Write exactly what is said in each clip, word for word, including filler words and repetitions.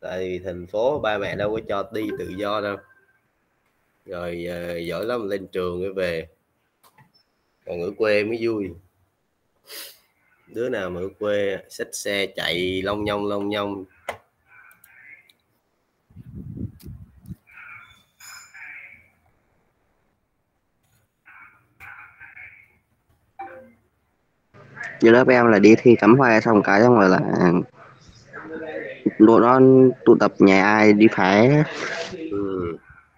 tại vì thành phố ba mẹ đâu có cho đi tự do đâu, rồi uh, giỏi lắm lên trường mới về, còn ở quê mới vui. Đứa nào mà ở quê xách xe chạy long nhông long nhông. Như lớp em là đi thi cắm hoa xong cái xong rồi là tụi nó tụ tập nhà ai đi phá. Ừ.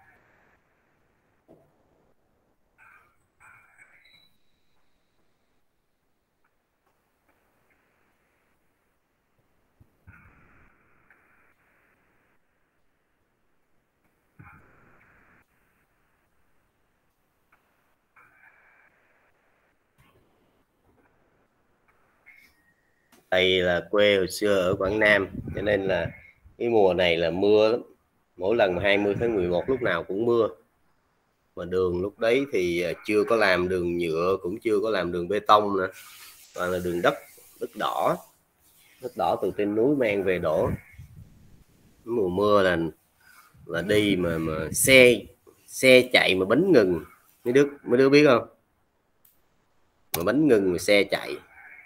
Đây là quê hồi xưa ở Quảng Nam, cho nên là cái mùa này là mưa lắm. Mỗi lần hai mươi tháng mười một lúc nào cũng mưa. Mà đường lúc đấy thì chưa có làm đường nhựa, cũng chưa có làm đường bê tông nữa, toàn là đường đất, đất đỏ, đất đỏ từ trên núi mang về đổ. Mùa mưa là là đi mà mà xe xe chạy mà bánh ngừng, mấy đứa mấy đứa biết không? Mà bánh ngừng mà xe chạy,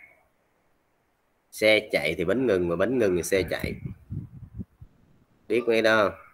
xe chạy thì bánh ngừng, mà bánh ngừng thì xe chạy, biết mấy đó không?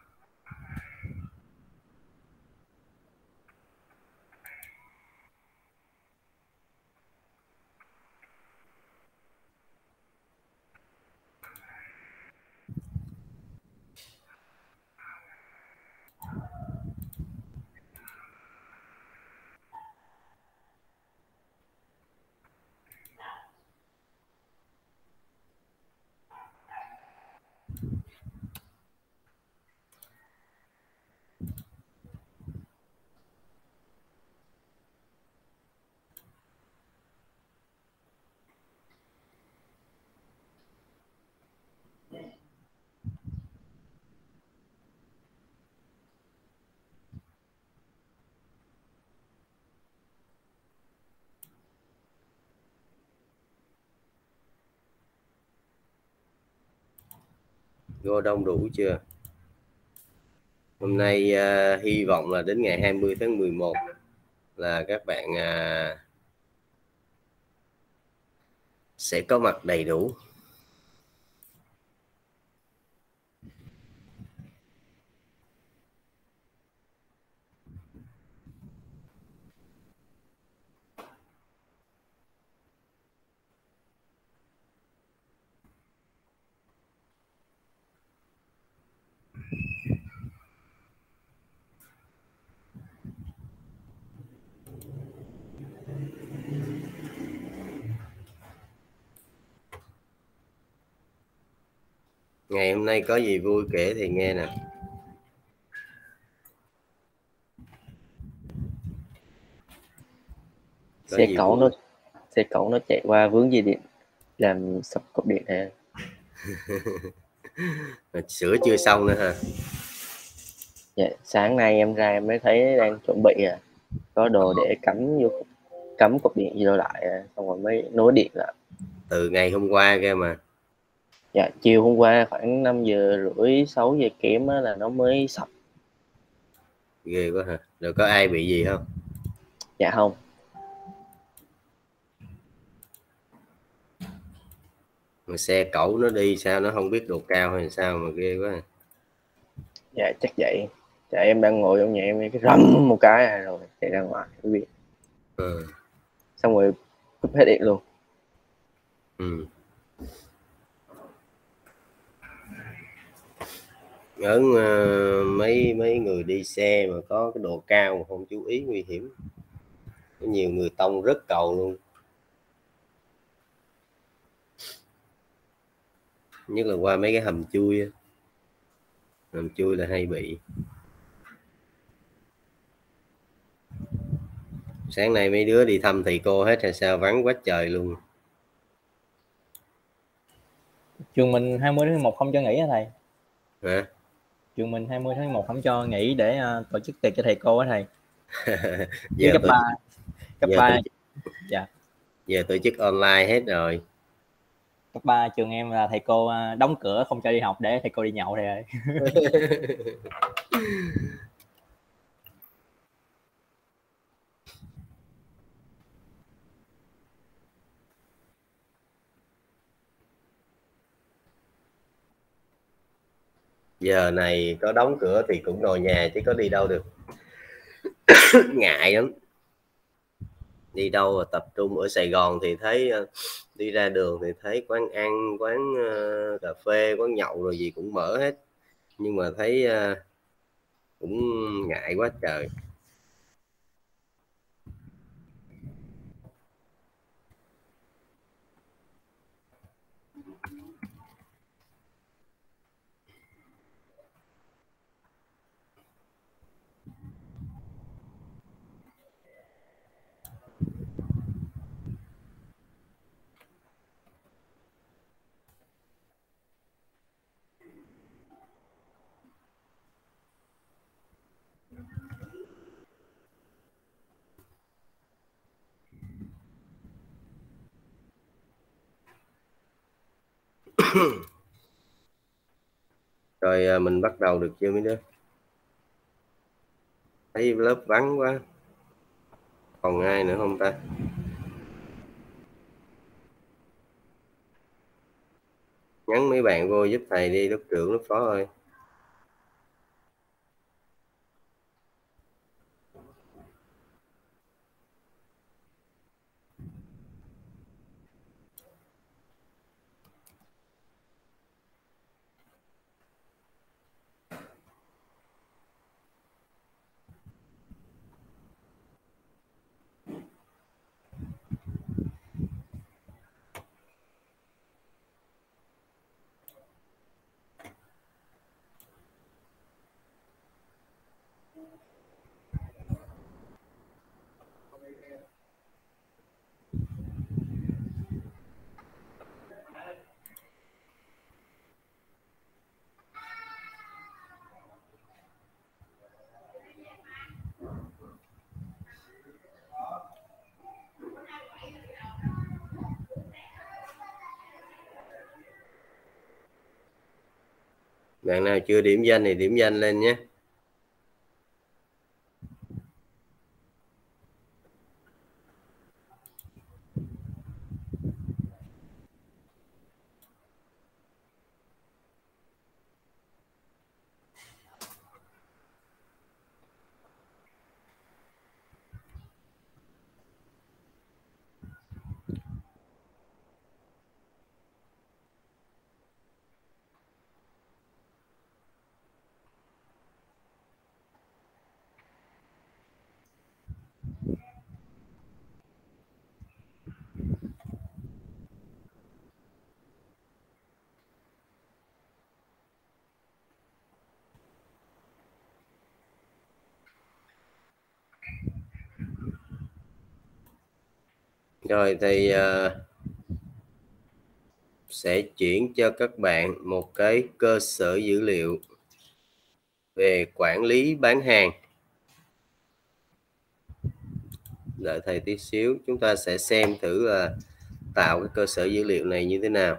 Vô đông đủ chưa? Hôm nay uh, hy vọng là đến ngày hai mươi tháng mười một là các bạn uh, sẽ có mặt đầy đủ. Ngày hôm nay có gì vui kể thì nghe nè. Có Xe gì cẩu vui? nó xe cẩu nó chạy qua vướng dây điện làm sập cột điện nè. Sửa chưa xong nữa hả? Dạ, sáng nay em ra em mới thấy đang chuẩn bị à, có đồ để cắm vô cắm cột điện vô lại à, xong rồi mới nối điện lại. Từ ngày hôm qua kia mà. Dạ, chiều hôm qua khoảng năm giờ rưỡi sáu giờ kém á, là nó mới sập. Ghê quá hả? Rồi có ai bị gì không? Dạ không. Mà xe cẩu nó đi sao nó không biết độ cao hay sao mà ghê quá. Dạ chắc vậy. Dạ em đang ngồi trong nhà em cái rầm một cái à, rồi chạy ra ngoài mới biết. Ừ. Xong rồi cúp hết điện luôn. Ừ. Ở uh, mấy mấy người đi xe mà có cái độ cao mà không chú ý nguy hiểm. Có nhiều người tông rất cầu luôn. Nhất là qua mấy cái hầm chui. Hầm chui là hay bị. Sáng nay mấy đứa đi thăm thầy cô hết hay sao, vắng quá trời luôn. Trường mình hai mươi tháng mười một không cho nghỉ hả thầy? Hả? Trường mình hai mươi tháng mười một không cho nghỉ để uh, tổ chức tiệc cho thầy cô á thầy. Giờ cấp ba cấp giờ ba tổ chức, dạ. giờ tổ chức online hết rồi. cấp ba trường em là thầy cô à, đóng cửa không cho đi học để thầy cô đi nhậu thầy ơi. Giờ này có đóng cửa thì cũng ngồi nhà chứ có đi đâu được. Ngại lắm. Đi đâu mà tập trung ở Sài Gòn thì thấy đi ra đường thì thấy quán ăn, quán uh, cà phê, quán nhậu rồi gì cũng mở hết, nhưng mà thấy uh, cũng ngại quá trời. Rồi mình bắt đầu được chưa mấy đứa? Thấy lớp vắng quá. Còn ai nữa không ta? Nhắn mấy bạn vô giúp thầy đi, lớp trưởng lớp phó ơi. Bạn nào chưa điểm danh thì điểm danh lên nhé. Rồi thì uh, sẽ chuyển cho các bạn một cái cơ sở dữ liệu về quản lý bán hàng. Đợi thầy tí xíu, chúng ta sẽ xem thử là tạo cái cơ sở dữ liệu này như thế nào.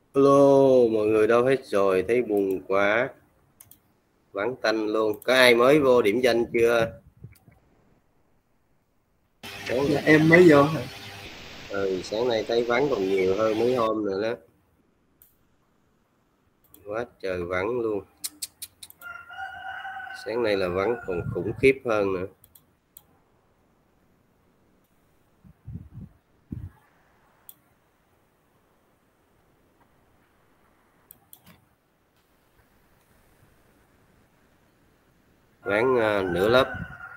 Hello, mọi người đâu hết rồi, thấy buồn quá, vắng tanh luôn. Có ai mới vô điểm danh chưa? Sáng... Dạ, em mới vô. Ừ, sáng nay thấy vắng còn nhiều hơn mấy hôm nữa đó. Quá trời vắng luôn. Sáng nay là vắng còn khủng khiếp hơn nữa. Vắng uh, nửa lớp.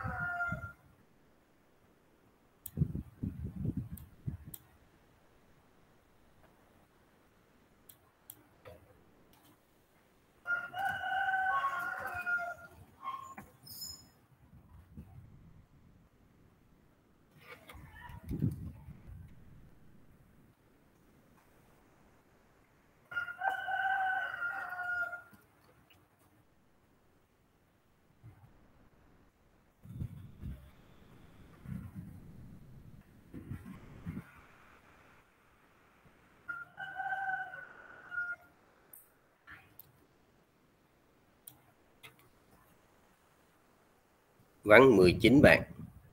Vắng mười chín bạn.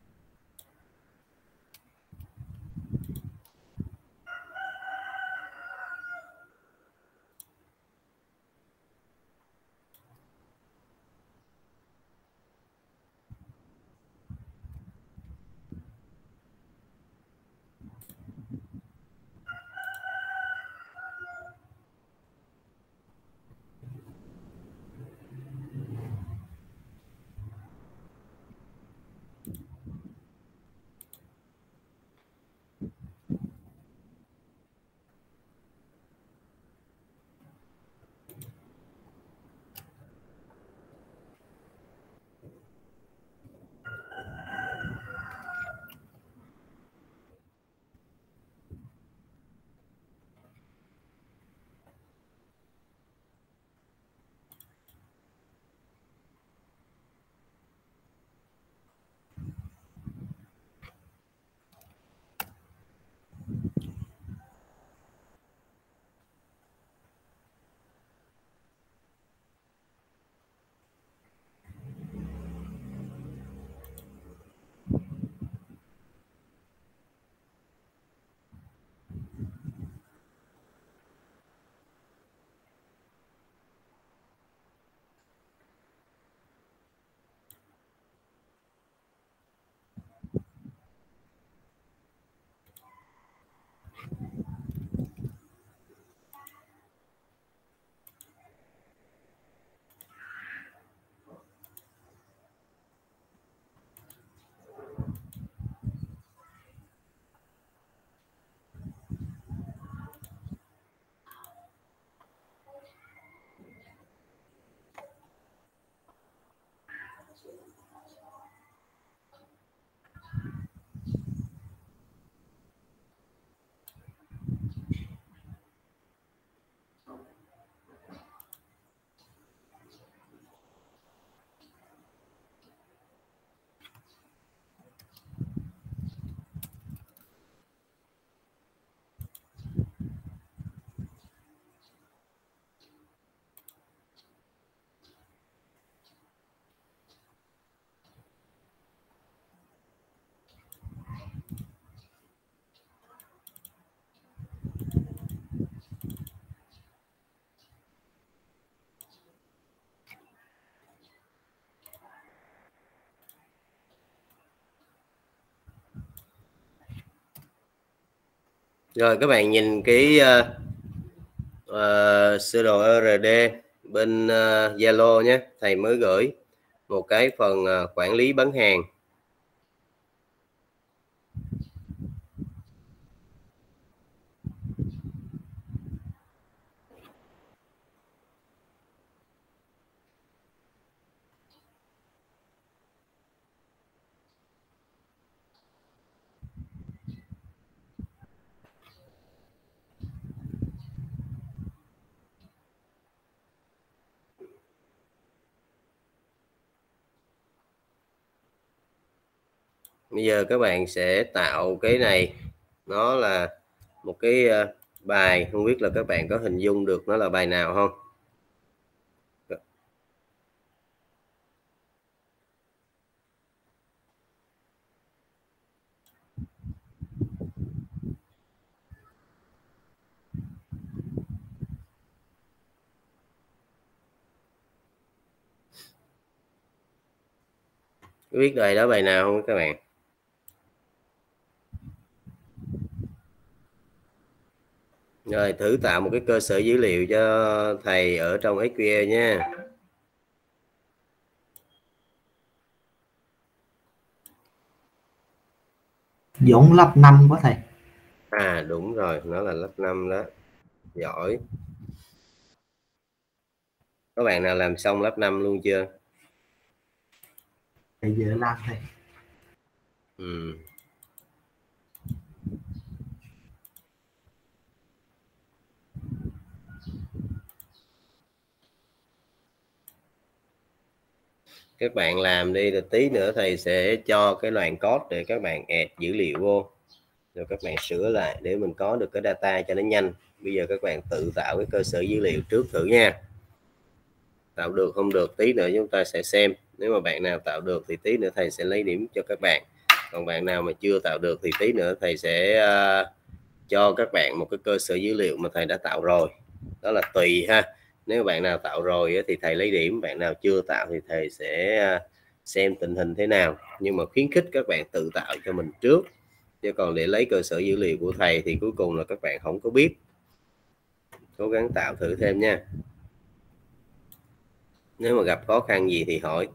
Rồi các bạn nhìn cái uh, uh, sơ đồ rờ đê bên uh, Zalo nhé, thầy mới gửi một cái phần uh, quản lý bán hàng. Bây giờ các bạn sẽ tạo cái này, nó là một cái bài, không biết là các bạn có hình dung được nó là bài nào không? Có biết bài đó bài nào không các bạn? Rồi thử tạo một cái cơ sở dữ liệu cho thầy ở trong ét quy lờ nha. Dũng lớp năm của thầy. À đúng rồi, nó là lớp năm đó. Giỏi. Các bạn nào làm xong lớp năm luôn chưa? Thầy vừa làm thầy. Ừ. Các bạn làm đi, rồi tí nữa thầy sẽ cho cái đoạn code để các bạn add dữ liệu vô, rồi các bạn sửa lại để mình có được cái data cho nó nhanh. Bây giờ các bạn tự tạo cái cơ sở dữ liệu trước thử nha. Tạo được không được tí nữa chúng ta sẽ xem. Nếu mà bạn nào tạo được thì tí nữa thầy sẽ lấy điểm cho các bạn, còn bạn nào mà chưa tạo được thì tí nữa thầy sẽ uh, cho các bạn một cái cơ sở dữ liệu mà thầy đã tạo rồi. Đó là tùy ha. Nếu bạn nào tạo rồi thì thầy lấy điểm, bạn nào chưa tạo thì thầy sẽ xem tình hình thế nào, nhưng mà khuyến khích các bạn tự tạo cho mình trước, chứ còn để lấy cơ sở dữ liệu của thầy thì cuối cùng là các bạn không có biết. Cố gắng tạo thử thêm nha. Nếu mà gặp khó khăn gì thì hỏi.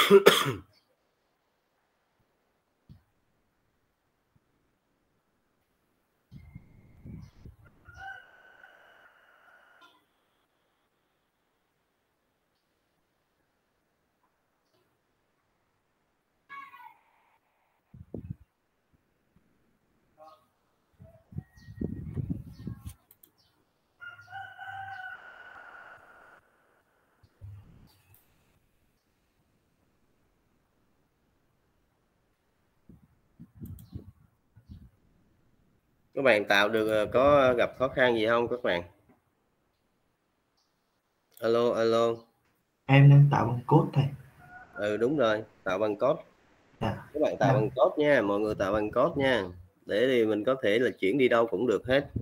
Các bạn tạo được có gặp khó khăn gì không các bạn? Alo alo. Em đang tạo bằng code thầy. Ừ đúng rồi, tạo bằng code. Dạ. Các bạn tạo Dạ. bằng code nha, mọi người tạo bằng code nha, để thì mình có thể là chuyển đi đâu cũng được hết.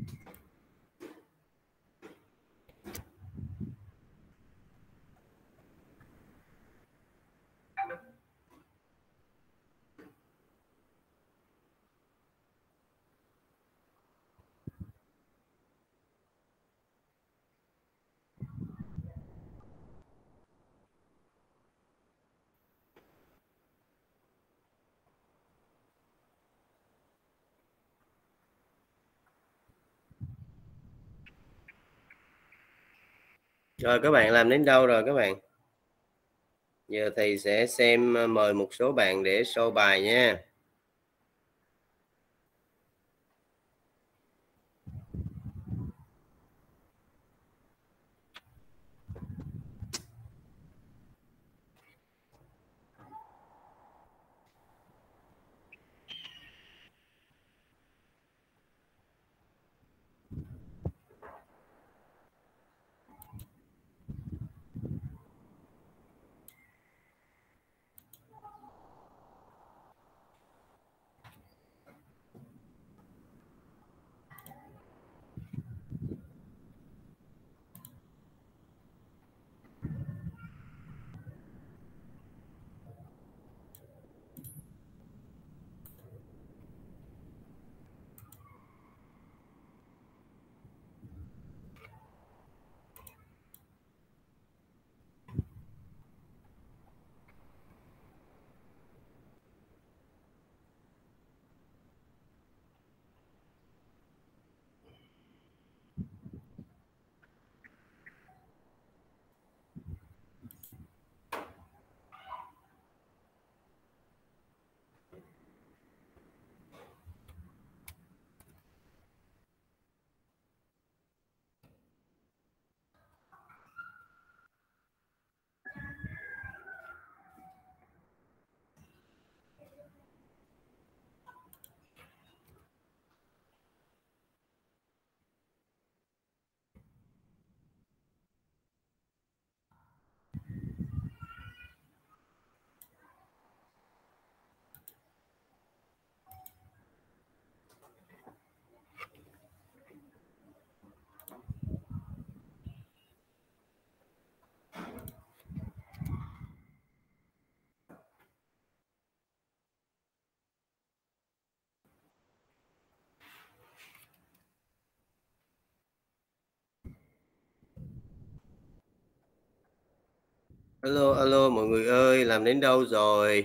Rồi các bạn làm đến đâu rồi các bạn? Giờ thầy sẽ xem, mời một số bạn để show bài nha. Alo alo mọi người ơi, làm đến đâu rồi?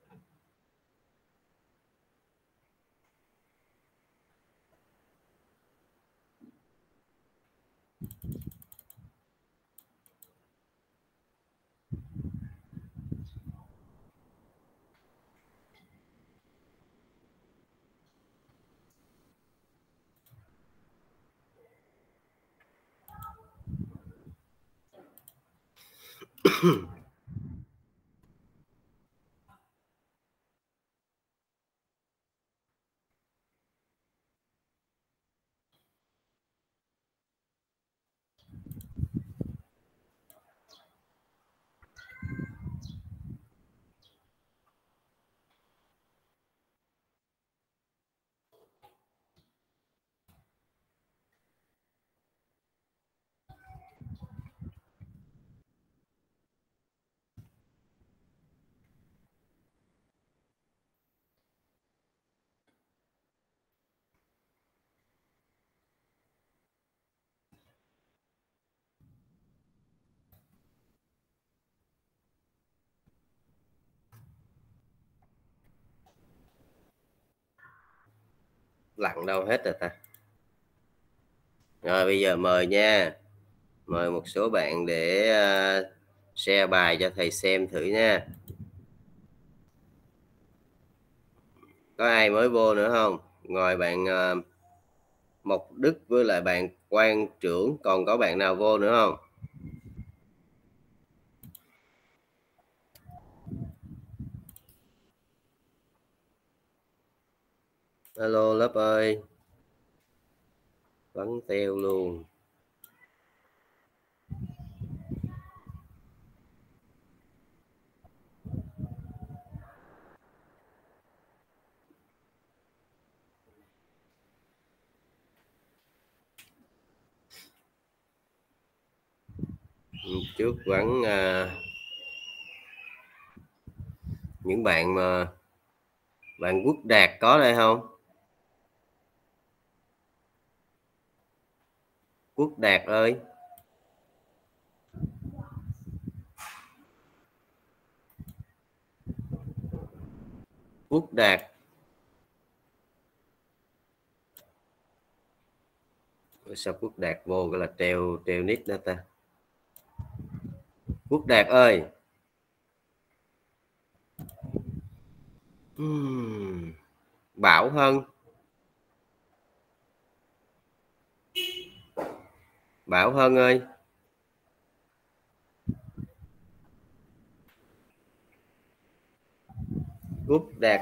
Lặn đâu hết rồi ta? Rồi bây giờ mời nha, mời một số bạn để uh, share bài cho thầy xem thử nha. Có ai mới vô nữa không? Ngoài bạn uh, Mộc Đức với lại bạn Quang Trưởng, còn có bạn nào vô nữa không? Alo lớp ơi, vắng teo luôn. Trước vẫn à, những bạn mà bạn Quốc Đạt có đây không? Quốc Đạt ơi. Quốc Đạt. Sao Quốc Đạt vô cái là treo treo nick đó ta? Quốc Đạt ơi. Uhm. Bảo Hân. Bảo Hân ơi. Quốc Đạt.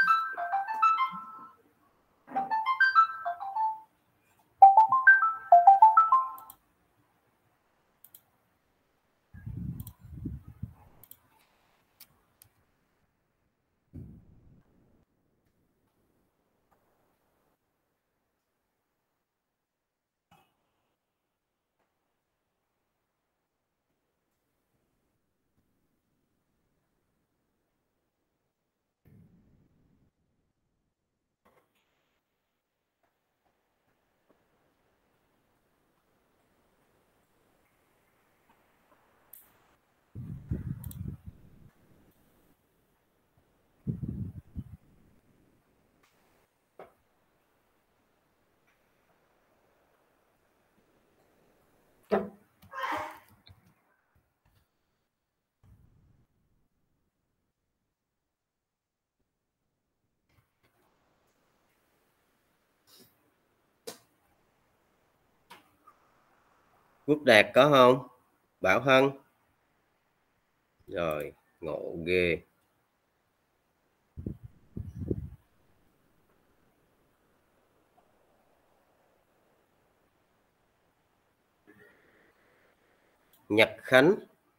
Quốc Đạt có không? Bảo Hân. Rồi, ngộ ghê. Nhật Khánh.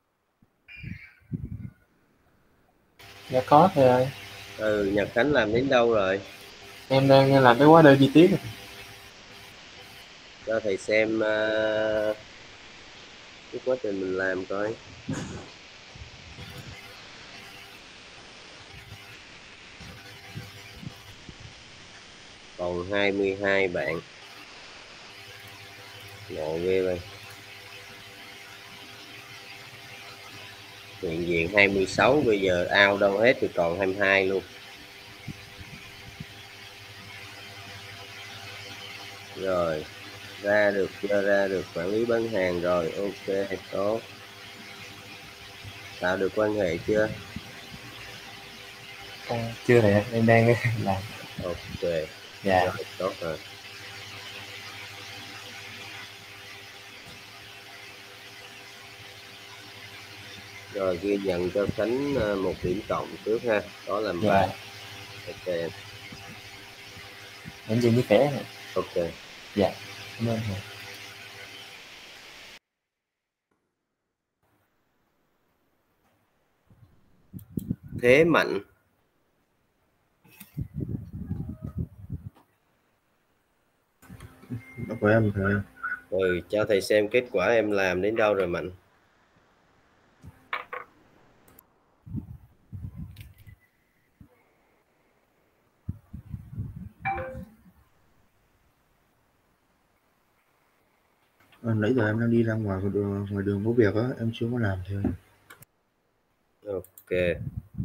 Dạ có thầy ơi. Ừ, Nhật Khánh làm đến đâu rồi? Em đang làm cái hóa đơn chi tiết. Cho thầy xem uh, cái quá trình mình làm coi. Còn hai mươi hai bạn. Ngộ ghê vậy. Hiện diện hai mươi sáu, bây giờ out đâu hết thì còn hai mươi hai luôn. Rồi, ra được chưa? Ra được quản lý bán hàng rồi. Ok, tốt. Tạo được quan hệ chưa? À, chưa thầy, em đang làm. Ok. Dạ. Rồi, tốt rồi. Rồi ghi nhận cho Khánh một điểm cộng trước ha. Đó làm Dạ. bài. Ok. Em nhìn với khỏe này. Ok. Dạ. Cảm ơn thầy. Thế Mạnh. Đó của em thầy. Ừ, cho thầy xem kết quả em làm đến đâu rồi Mạnh. À, nãy giờ em đang đi ra ngoài đường, ngoài đường có việc á, em chưa có làm thôi. Ok.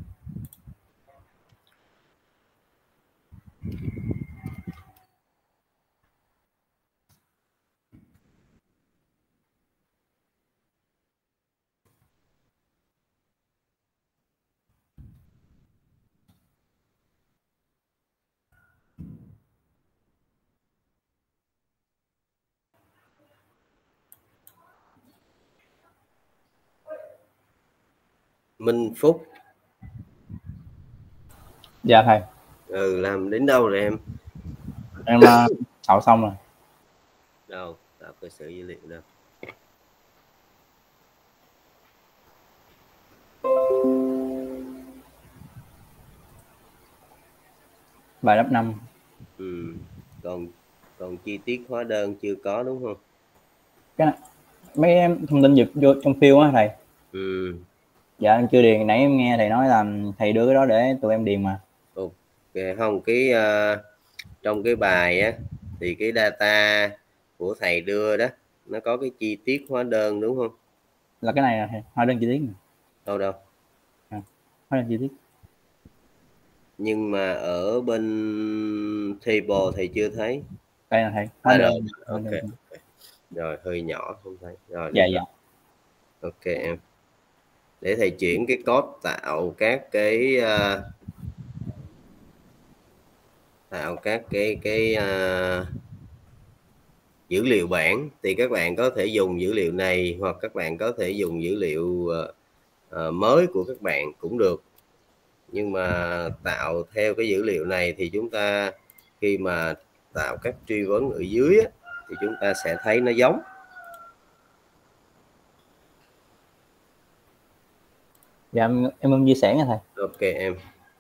Minh Phúc. Dạ thầy. Ừ, làm đến đâu rồi em? Em uh, tạo xong rồi. Đâu, tạo cơ sở dữ liệu đâu. Bài lớp năm. Ừ. Còn còn chi tiết hóa đơn chưa có đúng không? Cái mấy em thông tin dịch vô trong field á thầy. Ừ. Dạ em chưa điền, nãy em nghe thầy nói là thầy đưa cái đó để tụi em điền mà. Ok, không cái uh, trong cái bài á thì cái data của thầy đưa đó nó có cái chi tiết hóa đơn đúng không? Là cái này là thầy, hóa đơn chi tiết. Đâu đâu. À, hóa đơn chi tiết. Nhưng mà ở bên table thầy chưa thấy. Đây là thầy, hóa À, đơn. rồi, Hóa ok. đơn. Rồi hơi nhỏ không thấy. Rồi. Dạ dạ. Ok em. Để thầy chuyển cái code tạo các cái uh, tạo các cái cái uh, dữ liệu bảng thì các bạn có thể dùng dữ liệu này hoặc các bạn có thể dùng dữ liệu uh, uh, mới của các bạn cũng được. Nhưng mà tạo theo cái dữ liệu này thì chúng ta khi mà tạo các truy vấn ở dưới á, thì chúng ta sẽ thấy nó giống. Dạ em em ơn chia sẻ nha thầy. Ok em.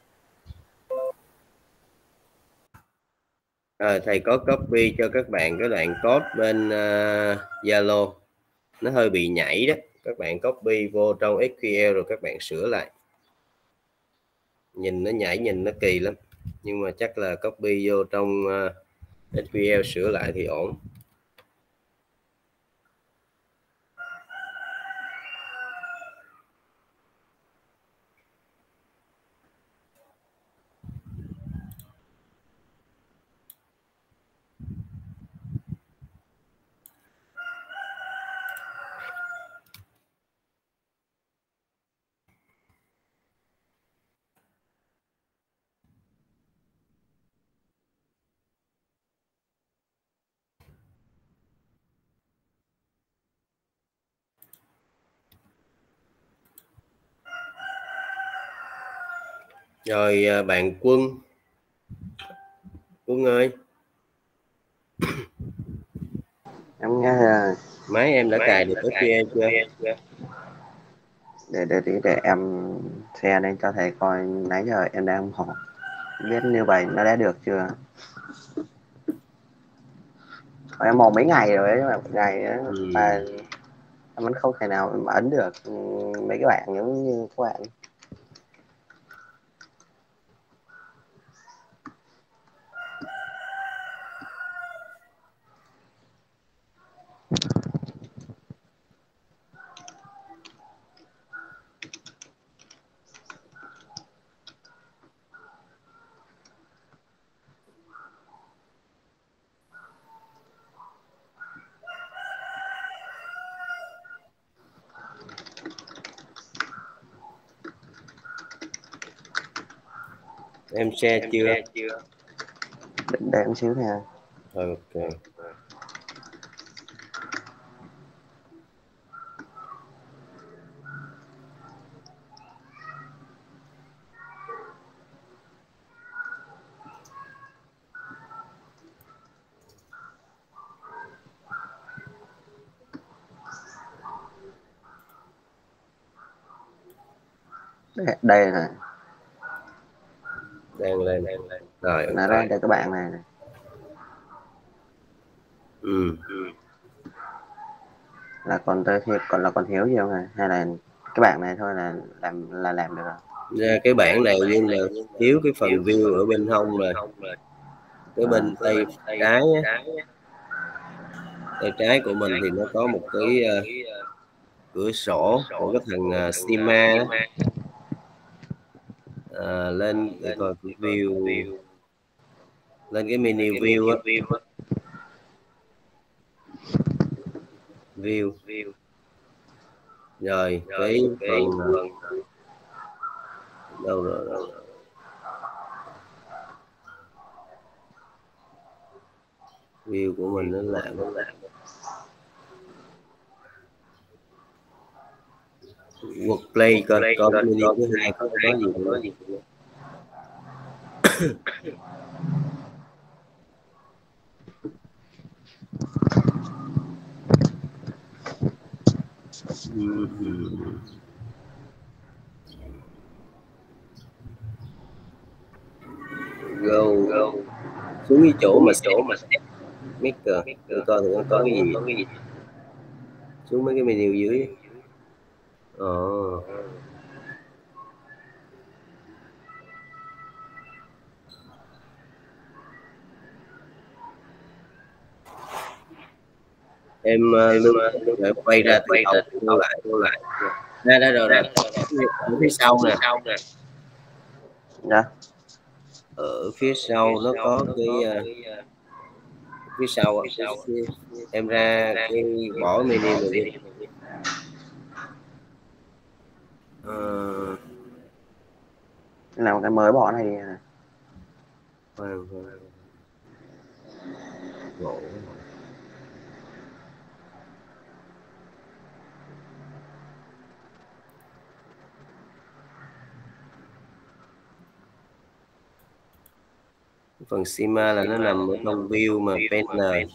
Rồi thầy có copy cho các bạn cái đoạn code bên Zalo. Uh, nó hơi bị nhảy đó. Các bạn copy vô trong ét quy lờ rồi các bạn sửa lại. Nhìn nó nhảy, nhìn nó kỳ lắm. Nhưng mà chắc là copy vô trong uh, ét quy lờ sửa lại thì ổn. Rồi bạn Quân. Quân ơi. Em nghe rồi. Máy em đã cài được ét quy lờ chưa? Để để để, để em share lên cho thầy coi, nãy giờ em đang hỏi biết như vậy nó đã được chưa. Em mò mấy ngày rồi ấy, mà ngày ấy, Ừ. mà em vẫn không thể nào mà ấn được mấy cái bạn giống như các bạn. Em share em chưa? chưa? Để em xíu nha. Ok. Đây, đây này. Đang lên, đang lên. Rồi Nó ok. ra cho các bạn này, này. Ừ. Là còn tới thì còn là còn thiếu gì không này, hay là cái bạn này thôi là làm là làm được rồi. Ra cái bảng này nhưng mà thiếu cái phần view ở bên hông rồi. Cái bên À. tay trái á, tay trái của mình thì nó có một cái uh, cửa sổ của cái thằng uh, Stima đó. À, lên để coi cái view, lên cái menu view á, view rồi cái phần đâu rồi, đâu rồi. View của mình nó làm nó làm workplay coi coi menu thứ hai có có gì không? Go, go xuống cái chỗ mà chỗ mà maker để coi thử nó có cái gì. xuống mấy cái menu dưới. Ờ. Em uh, lưu để quay ra từ đầu lưu lại lưu lại ra đó rồi rồi ở phía sau nè. Dạ. Ở phía sau nó có cái uh, phía sau cái, cái, em ra cái bỏ menu rồi đi. Uh, Làm cái mới bỏ này đi nè. Khoan khoan. Ngộ. Phần schema là nó nằm ở trong view mà panel.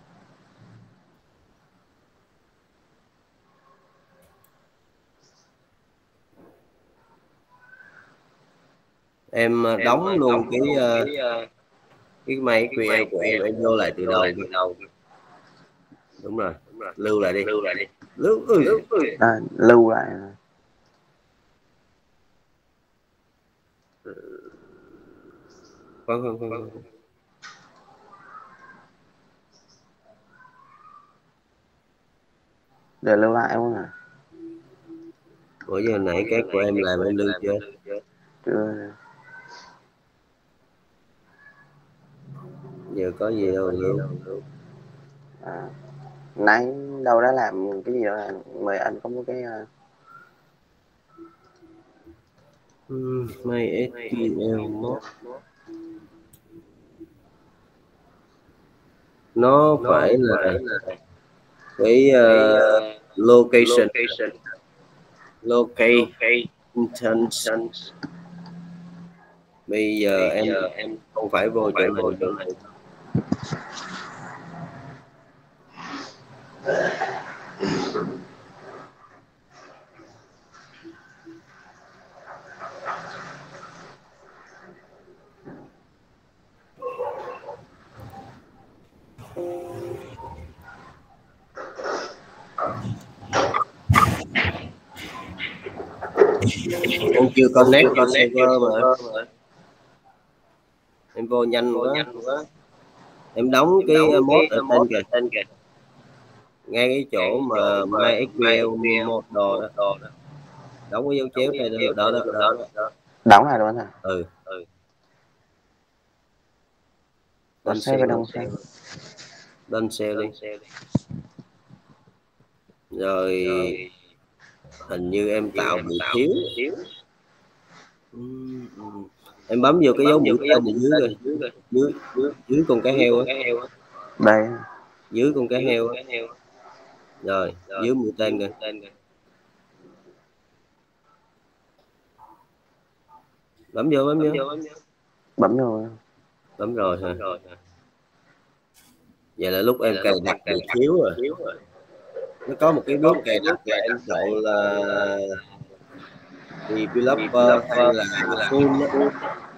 Em đóng em luôn đóng cái uh, cái máy quy eo của em em vô lại từ đầu. Đúng rồi, lưu lại đi, lưu lại đi, lưu lưu à, lưu lại. Vâng vâng vâng. Để lưu lại không à? Bữa giờ nãy cái của em làm em lưu chưa? Chưa. Giờ có gì đâu lưu. À, nãy đâu đã làm cái gì đó là mời anh có một cái uh... uhm, My ét quy eo mod nó phải là cái uh, location locate intent. Bây giờ em em không phải vô chỗ này. Em chưa connect vô server mà. Em vô nhanh quá. Em đóng cái mod ở tên kìa. Ngay cái chỗ mà MySQL mod đồ đó. Đóng cái dấu chéo này đó đó đó. Đóng lại luôn hả? Ừ. Ừ. Đăng xe với đăng xe. Đăng xe đi. Rồi hình như em tạo bị thiếu. Em bấm vô cái dấu mũi tên ở dưới rồi. Dưới dưới dưới con cá heo á. Đây. Dưới con cá heo á. Rồi, dưới mũi tên rồi. Bấm vô bấm vô. Bấm rồi. Bấm rồi hả? Vậy là lúc em cài đặt bị thiếu rồi. Nó có một cái bước cài đặt là em chọn là developer hay là full đó.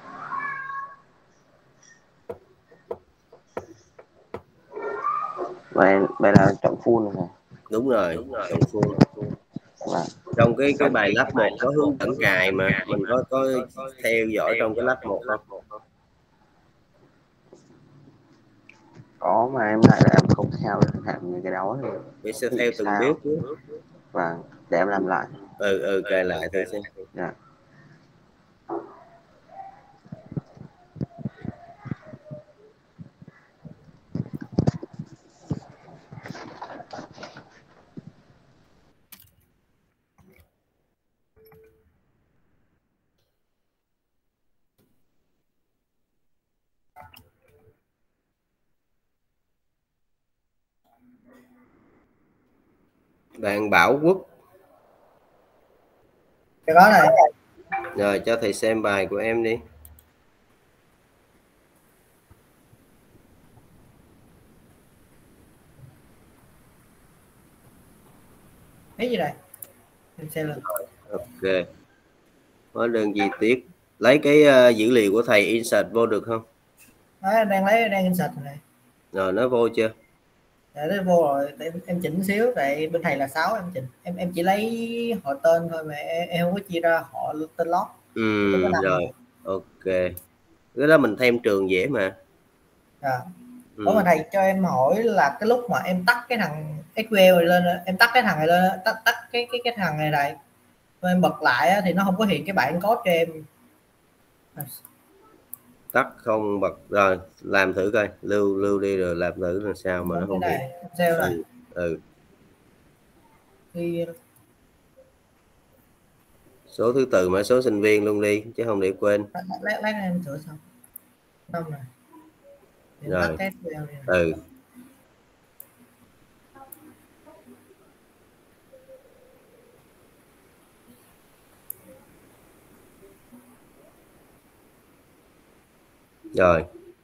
Vậy vậy là chọn full rồi hả? Đúng rồi, chọn full. Và trong cái cái bài lab một có hướng dẫn cài mà mình có có theo dõi trong cái lab một không? Có mà em lại là em không theo được làm những cái đó thì Để sẽ theo từng bước chứ. Và để em làm lại. Ừ ừ cài lại thôi xem. Dạ. Bạn Bảo Quốc. Cái đó này. Rồi cho thầy xem bài của em đi. Cái gì này? Em xem lên. Ok. Hóa đơn chi tiết. Lấy cái uh, dữ liệu của thầy insert vô được không? Đó, đang lấy đang insert này. Rồi nó vô chưa? Dạ, nó vô rồi em, em chỉnh xíu, tại bên thầy là sáu em chỉnh, em em chỉ lấy họ tên thôi mà em, em không có chia ra họ tên lót. Ừ, Tôi có năm rồi rồi. ok, cái đó mình thêm trường dễ mà. Dạ. Ừ. Ủa mà thầy cho em hỏi là cái lúc mà em tắt cái thằng ét quy eo này lên, em tắt cái thằng này lên, tắt tắt cái cái cái thằng này này, rồi em bật lại á, thì nó không có hiện cái bản code cho em. Tắt không bật, rồi làm thử coi, lưu lưu đi rồi làm thử làm sao mà nó không hiện. Này sao này. Ừ, ừ. Thì Số thứ tự mã số sinh viên luôn đi chứ không để quên. lát lát em sửa xong năm này. Em Rồi. tắt cái ét quy eo này. Ừ. Rồi.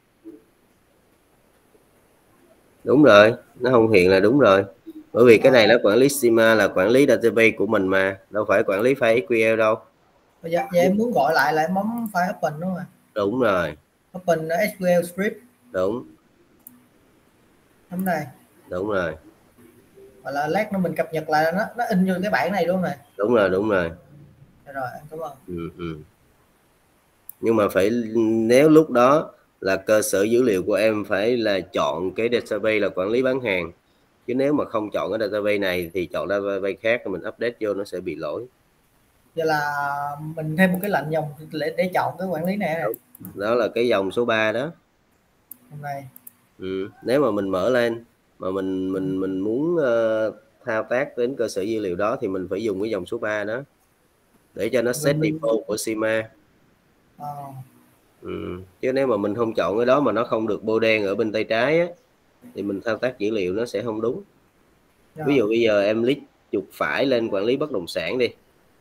Đúng rồi, nó không hiện là đúng rồi. Bởi vì cái này nó quản lý schema là quản lý database của mình mà, đâu phải quản lý file ét quy eo đâu. Bây giờ, giờ em muốn gọi lại là em bấm file open đúng không ạ? Đúng rồi. Open ét quy eo script. Đúng. Đúng đây. Đúng rồi. Hoặc là lát nữa mình cập nhật lại nó nó in vô cái bản này luôn này. Đúng rồi, đúng rồi. Rồi, em cảm ơn. Ừ, ừ. Nhưng mà phải, nếu lúc đó là cơ sở dữ liệu của em phải là chọn cái database là quản lý bán hàng, chứ nếu mà không chọn cái database này thì chọn database khác mình update vô nó sẽ bị lỗi. Giờ là mình thêm một cái lệnh dòng để, để chọn cái quản lý này này. Đó là cái dòng số ba đó. Hôm nay. Ừ. Nếu mà mình mở lên mà mình mình mình muốn uh, thao tác đến cơ sở dữ liệu đó thì mình phải dùng cái dòng số ba đó để cho nó set mình... default của schema. À. Ừ. Chứ nếu mà mình không chọn cái đó mà nó không được bô đen ở bên tay trái á, thì mình thao tác dữ liệu nó sẽ không đúng. Rồi. Ví dụ bây giờ em click chuột phải lên quản lý bất động sản đi.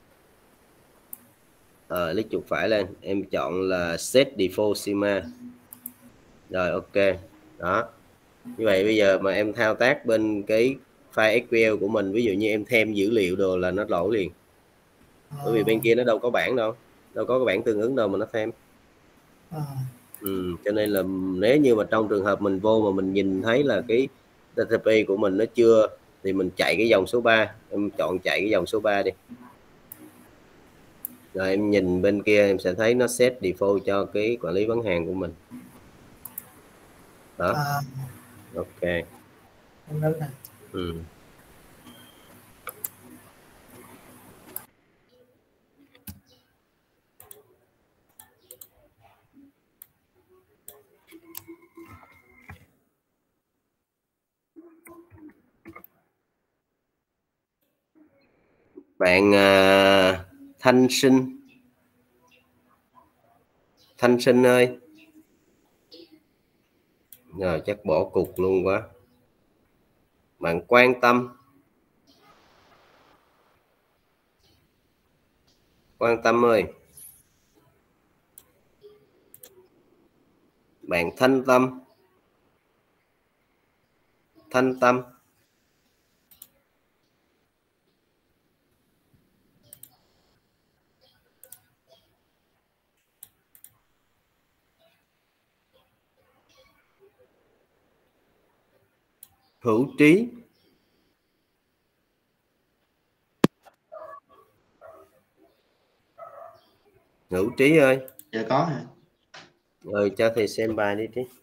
À, click chuột phải lên, em chọn là set default schema. Rồi ok. Đó. Như vậy bây giờ mà em thao tác bên cái file ét quy eo của mình, ví dụ như em thêm dữ liệu đồ là nó lỗi liền. À. Bởi vì bên kia nó đâu có bảng đâu, đâu có cái bảng tương ứng đâu mà nó thêm. À. Ừ, cho nên là nếu như mà trong trường hợp mình vô mà mình nhìn thấy là cái database của mình nó chưa, thì mình chạy cái dòng số ba, em chọn chạy cái dòng số ba đi. Rồi em nhìn bên kia em sẽ thấy nó set default cho cái quản lý bán hàng của mình. Đó. À. Ok. Em nói này. Ừ. Bạn uh, Thanh Sinh Thanh Sinh ơi, rồi chắc bỏ cục luôn quá. Bạn Quan Tâm Quan Tâm ơi, bạn Thanh Tâm Thanh Tâm Hữu Trí, Hữu Trí ơi. Dạ có hả? Rồi cho thầy xem bài đi Trí.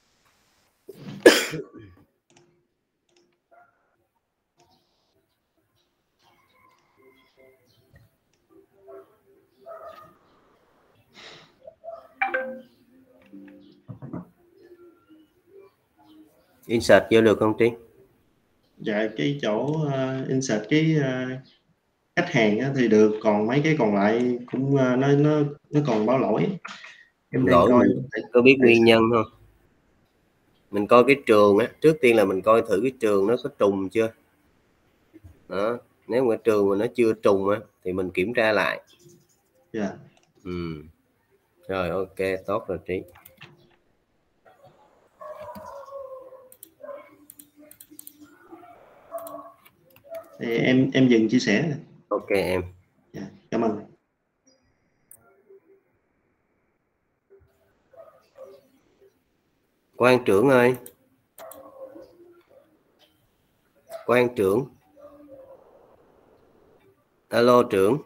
Insert vô được không Trí? Dạ cái chỗ uh, insert cái uh, khách hàng á, thì được, còn mấy cái còn lại cũng uh, nó nó nó còn báo lỗi. Em đang Lỗi coi mình có biết nguyên nhân không? Mình coi cái trường á, trước tiên là mình coi thử cái trường nó có trùng chưa. Đó, nếu mà trường mà nó chưa trùng á thì mình kiểm tra lại. Dạ. Ừ. Rồi ok, tốt rồi Trí. Thì em em dừng chia sẻ. Ok em. Dạ, cảm ơn. Quan trưởng ơi. Quan trưởng. Alo trưởng.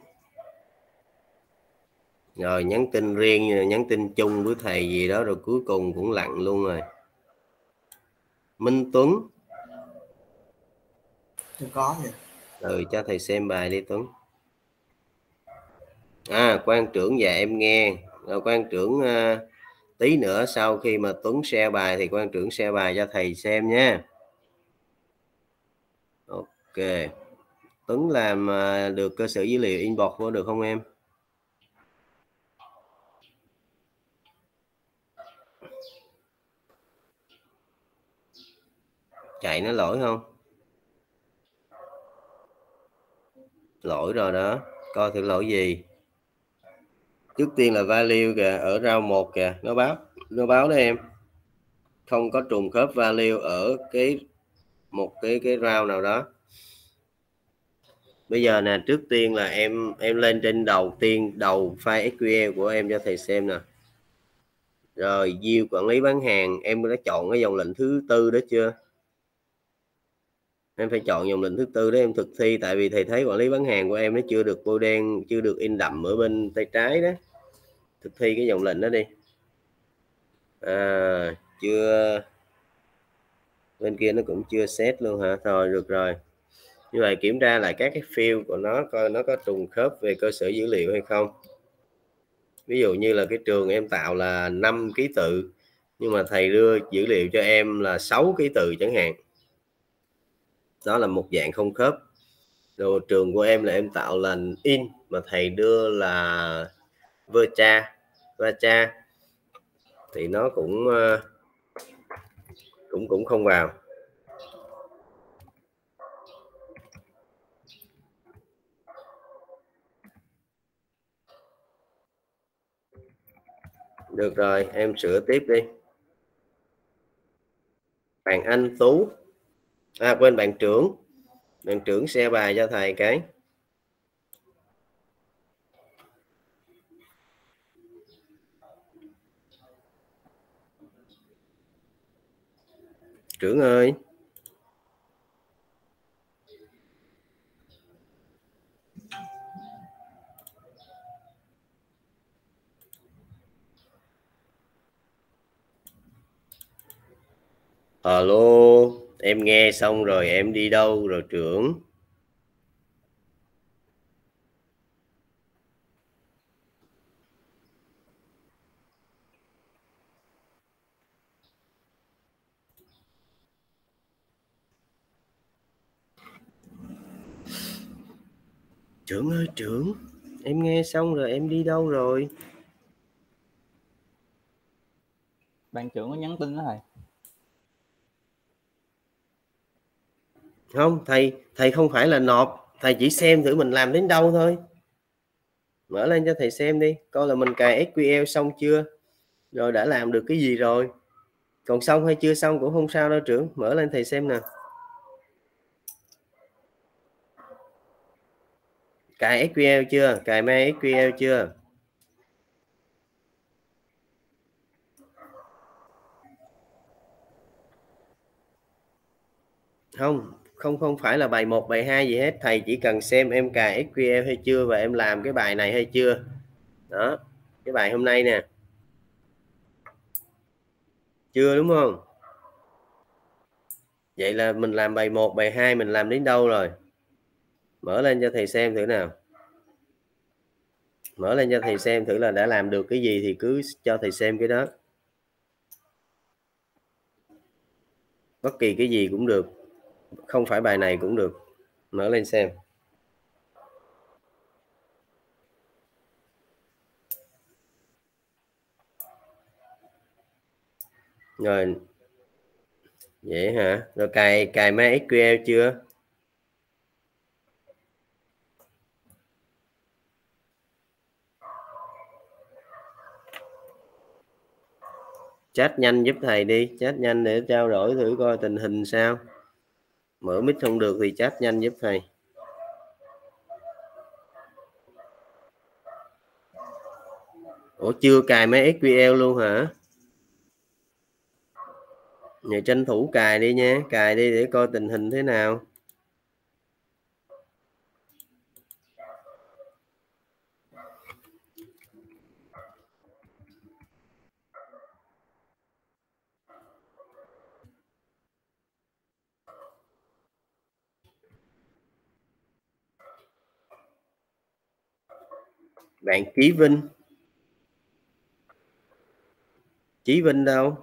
Rồi nhắn tin riêng, nhắn tin chung với thầy gì đó rồi cuối cùng cũng lặng luôn rồi. Minh Tuấn. Tôi có vậy. Ừ, cho thầy xem bài đi Tuấn. À, quan trưởng, dạ em nghe. Rồi quan trưởng uh, tí nữa sau khi mà Tuấn share bài thì quan trưởng share bài cho thầy xem nha. Ok. Tuấn làm uh, được cơ sở dữ liệu inbox vô được không em? Chạy nó lỗi không? Lỗi rồi đó. Coi thử lỗi gì. Trước tiên là value kìa, ở round một kìa, nó báo nó báo đó em. Không có trùng khớp value ở cái một cái cái round nào đó. Bây giờ nè, trước tiên là em em lên trên đầu tiên đầu file ét quy eo của em cho thầy xem nè. Rồi view quản lý bán hàng, em đã chọn cái dòng lệnh thứ tư đó chưa? Em phải chọn dòng lệnh thứ tư để em thực thi, tại vì thầy thấy quản lý bán hàng của em nó chưa được bôi đen, chưa được in đậm ở bên tay trái đó. Thực thi cái dòng lệnh đó đi. À, chưa, bên kia nó cũng chưa set luôn hả? Thôi được rồi. Như vậy kiểm tra lại các cái field của nó coi nó có trùng khớp về cơ sở dữ liệu hay không. Ví dụ như là cái trường em tạo là năm ký tự nhưng mà thầy đưa dữ liệu cho em là sáu ký tự chẳng hạn, đó là một dạng không khớp. Rồi trường của em là em tạo là in mà thầy đưa là vercha vercha thì nó cũng cũng cũng không vào. Được rồi, em sửa tiếp đi. Bạn Anh Tú, à quên, bạn trưởng, bạn trưởng share bài cho thầy cái. Trưởng ơi. Alo, em nghe xong rồi em đi đâu rồi trưởng? Trưởng ơi trưởng, em nghe xong rồi em đi đâu rồi? Ban trưởng có nhắn tin đó thầy. Không, thầy thầy không phải là nộp, thầy chỉ xem thử mình làm đến đâu thôi. Mở lên cho thầy xem đi, coi là mình cài ét quy eo xong chưa, rồi đã làm được cái gì rồi. Còn xong hay chưa xong cũng không sao đâu trưởng, mở lên thầy xem nè. Cài ét quy eo chưa, cài máy ét quy eo chưa? Không, không không phải là bài một, bài hai gì hết, thầy chỉ cần xem em cài ét quy eo hay chưa và em làm cái bài này hay chưa. Đó, cái bài hôm nay nè. Chưa đúng không? Vậy là mình làm bài một, bài hai mình làm đến đâu rồi? Mở lên cho thầy xem thử nào. Mở lên cho thầy xem thử là đã làm được cái gì thì cứ cho thầy xem cái đó. Bất kỳ cái gì cũng được, không phải bài này cũng được. Mở lên xem. Rồi. Vậy hả? Rồi cài cài máy ét quy eo chưa? Chat nhanh giúp thầy đi, chat nhanh để trao đổi thử coi tình hình sao. Mở mic không được thì chat nhanh giúp thầy. Ủa chưa cài máy ét quy eo luôn hả? Vậy tranh thủ cài đi nha, cài đi để coi tình hình thế nào. Bạn Chí Vinh. Chí Vinh đâu?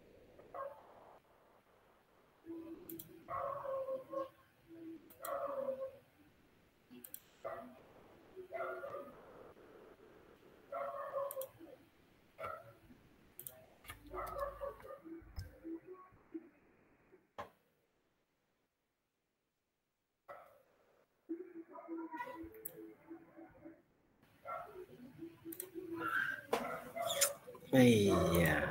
Ây da.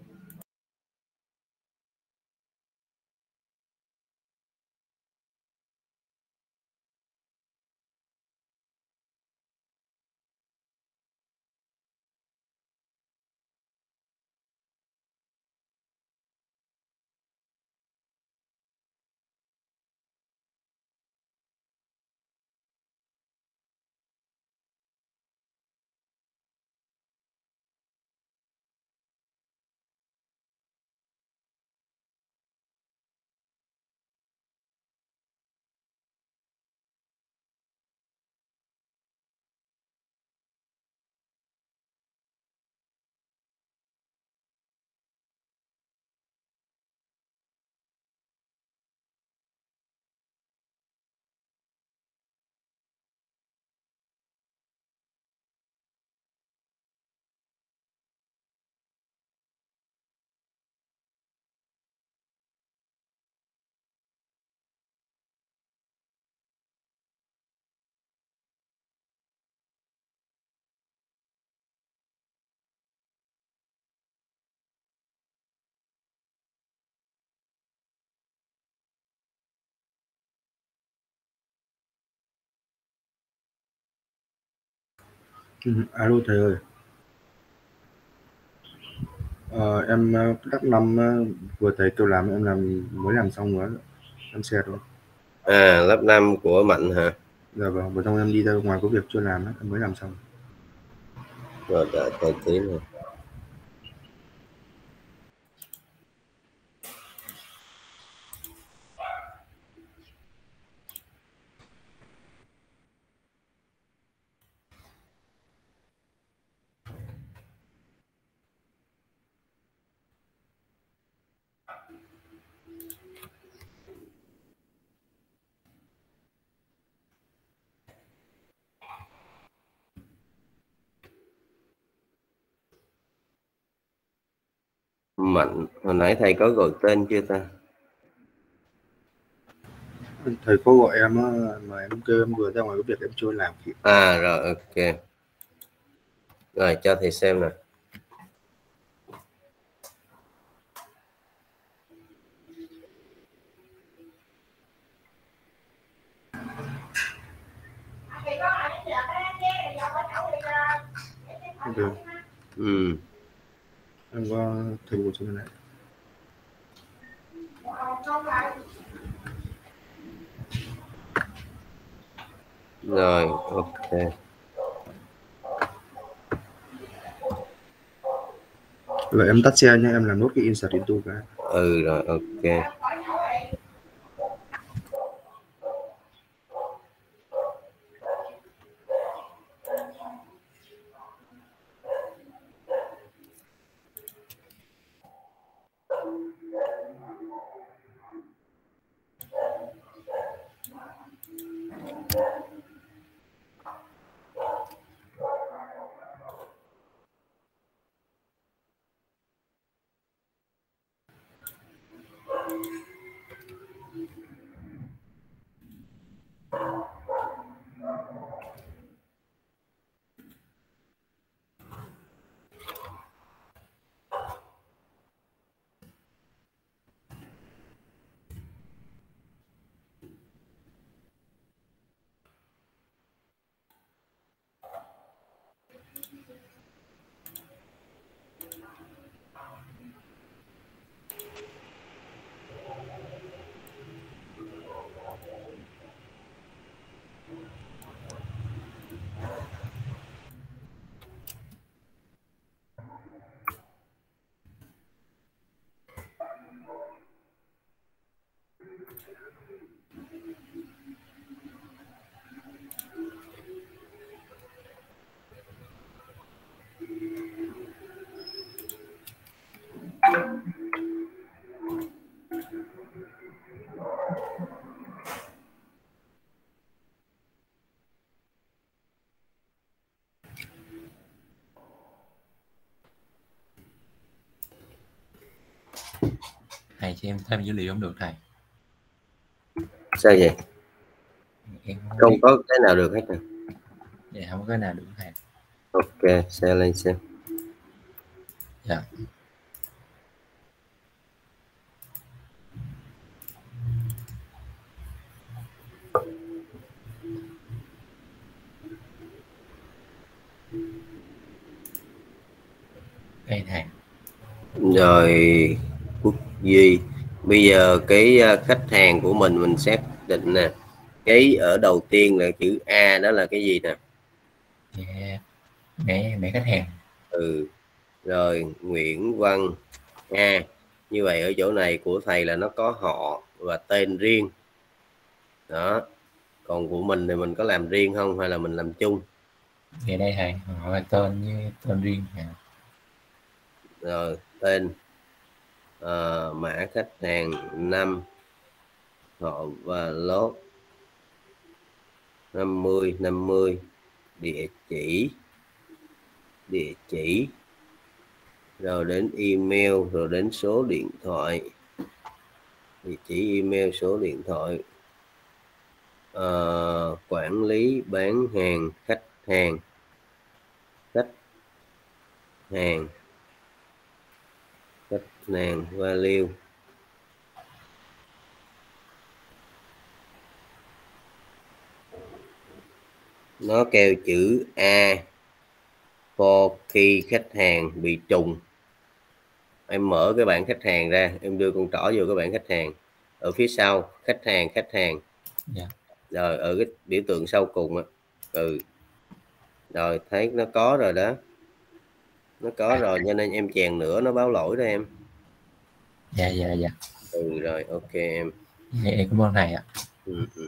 Ừ, alo thầy ơi. Ờ, em ờ, đắp năm ờ, vừa thầy kêu làm em làm mới làm xong rồi, em xe thôi. À, lớp năm của Mạnh hả? Dạ vâng, vừa xong em đi ra ngoài có việc chưa làm á, em mới làm xong. Rồi đợi thầy tí nữa. Mạnh, hồi nãy thầy có gọi tên chưa ta? Thầy có gọi em á, mà em kêu em vừa ra ngoài có việc em chưa làm kịp. À rồi, ok. Rồi cho thầy xem nè. Được. Ừ. Em có thầy bộ trên này. Rồi, ok. Rồi em tắt xe nha, em làm nốt cái insert into cái. Ừ rồi, ok. cho em thêm dữ liệu không được thầy? Sao vậy? Em không Không biết. có cái nào được hết nè. Dạ không có cái nào được thầy. Ok, share lên xem. Dạ. Đây thầy. Rồi Quốc Duy, bây giờ cái uh, khách hàng của mình mình xác định nè, cái ở đầu tiên là chữ A đó là cái gì nè? Dạ. Mẹ mẹ khách hàng. Ừ. Rồi Nguyễn Văn A. Như vậy ở chỗ này của thầy là nó có họ và tên riêng đó, còn của mình thì mình có làm riêng không hay là mình làm chung? Dạ đây thầy, họ là tên với tên riêng. Dạ. Rồi tên, à, mã khách hàng, năm, họ và lốt năm mươi năm mươi, địa chỉ địa chỉ rồi đến email, rồi đến số điện thoại, địa chỉ email, số điện thoại, à, quản lý bán hàng, khách hàng khách hàng khách hàng value. Nó kêu chữ A for khi khách hàng bị trùng. Em mở cái bảng khách hàng ra, em đưa con trỏ vô cái bảng khách hàng, ở phía sau khách hàng khách hàng. Dạ. Rồi ở cái biểu tượng sau cùng á. Ừ. Rồi thấy nó có rồi đó, nó có rồi, cho nên em chèn nữa nó báo lỗi đó em. Dạ dạ dạ. Ừ rồi, ok em. Dạ, em cảm ơn thầy ạ. Ừ, ừ.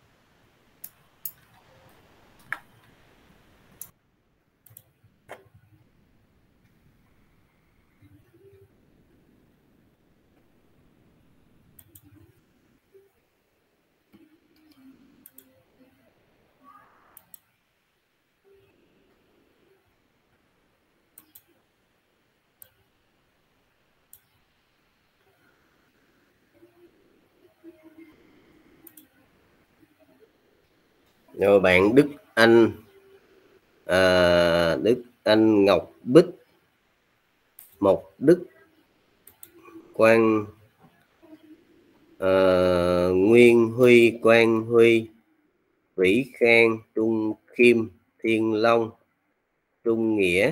Rồi bạn Đức Anh, à, Đức Anh Ngọc Bích, Mộc Đức, Quang, à, Nguyên Huy, Quang Huy, Vĩ Khang, Trung Kim, Thiên Long, Trung Nghĩa,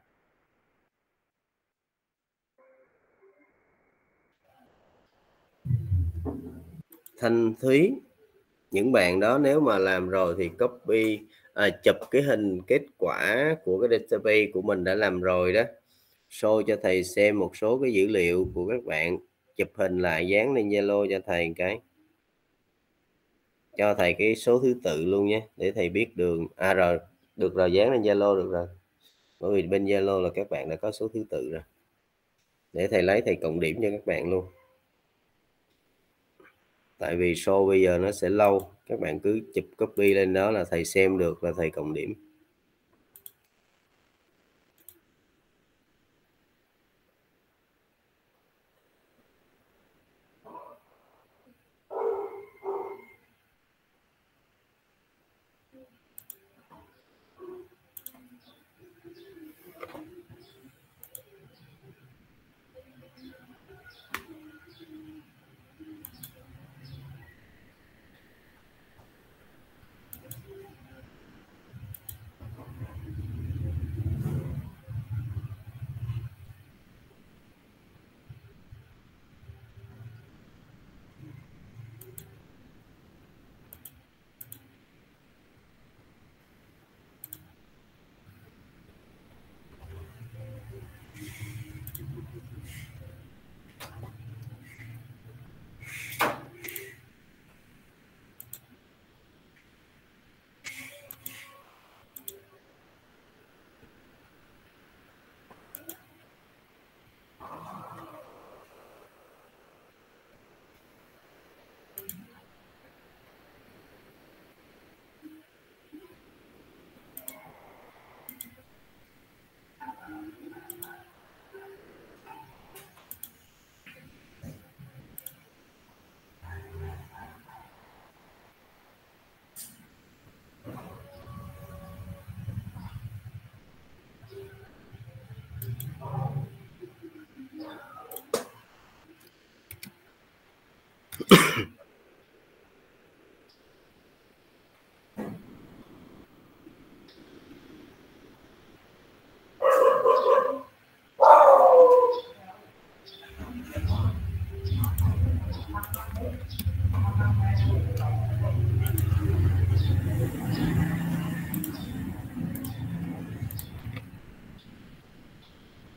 Thanh Thúy. Những bạn đó nếu mà làm rồi thì copy, à, chụp cái hình kết quả của cái database của mình đã làm rồi đó, show cho thầy xem một số cái dữ liệu của các bạn, chụp hình lại dán lên Zalo cho thầy cái, cho thầy cái số thứ tự luôn nhé, để thầy biết đường. À rồi, được rồi, dán lên Zalo được rồi, bởi vì bên Zalo là các bạn đã có số thứ tự rồi, để thầy lấy thầy cộng điểm cho các bạn luôn. Tại vì show bây giờ nó sẽ lâu, các bạn cứ chụp copy lên đó là thầy xem được là thầy cộng điểm.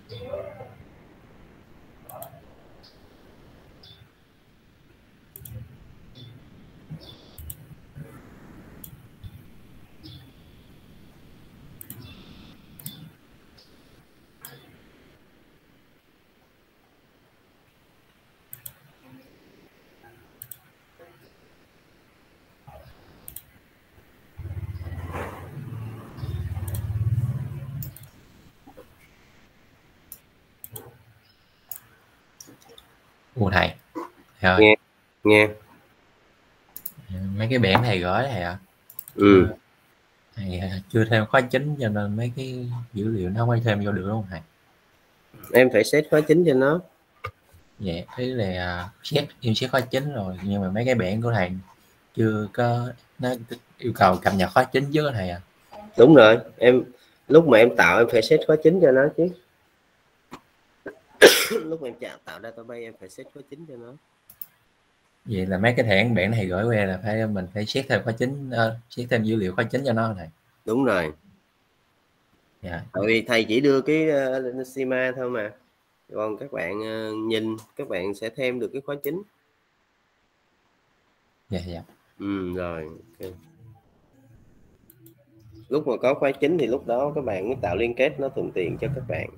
Ủa thầy, thầy ơi, nghe nghe mấy cái bảng thầy gửi thầy ạ. ừ. Ờ, thầy chưa thêm khóa chính cho nên mấy cái dữ liệu nó không quay thêm vô được đúng không thầy? Em phải set khóa chính cho nó. Dạ, thế là xét em xét khóa chính rồi nhưng mà mấy cái bảng của thầy chưa có, nó yêu cầu cập nhật khóa chính chứ thầy à. Đúng rồi, em lúc mà em tạo em phải set khóa chính cho nó chứ. Lúc mà em tạo, tạo database em phải set khóa chính cho nó. Vậy là mấy cái thẻ bảng thầy gửi qua là phải mình phải xét thêm khóa chính, uh, xét thêm dữ liệu khóa chính cho nó thầy. Đúng rồi. Dạ. Tại vì thầy chỉ đưa cái uh, schema thôi mà, còn các bạn uh, nhìn các bạn sẽ thêm được cái khóa chính. Dạ dạ. Ừ rồi. Okay. Lúc mà có khóa chính thì lúc đó các bạn mới tạo liên kết nó thuận tiện cho các bạn.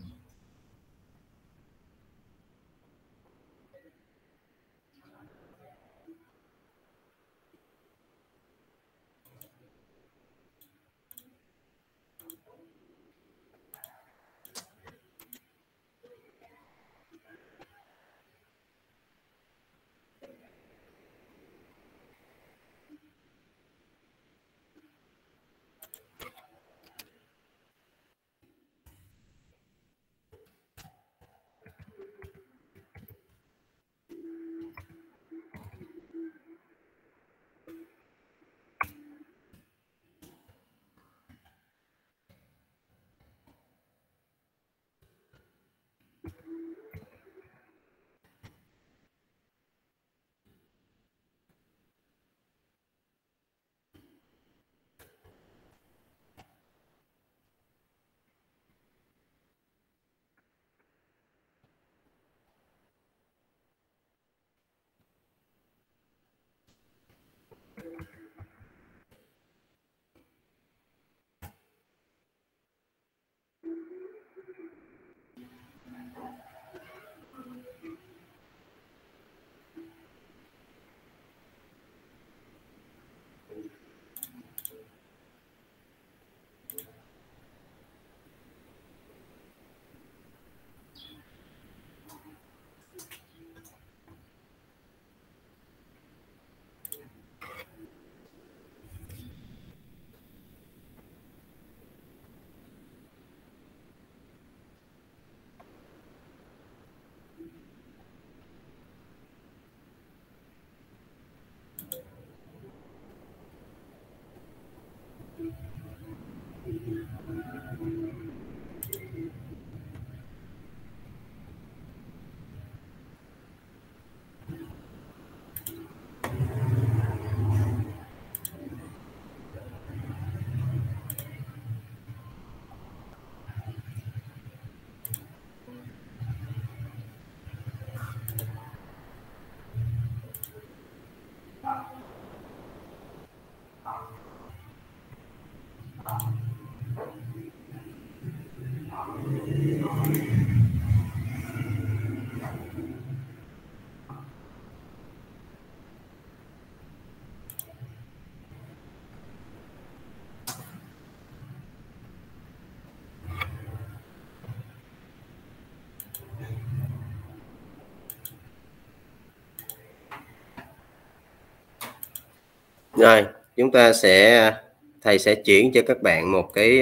Rồi chúng ta sẽ thầy sẽ chuyển cho các bạn một cái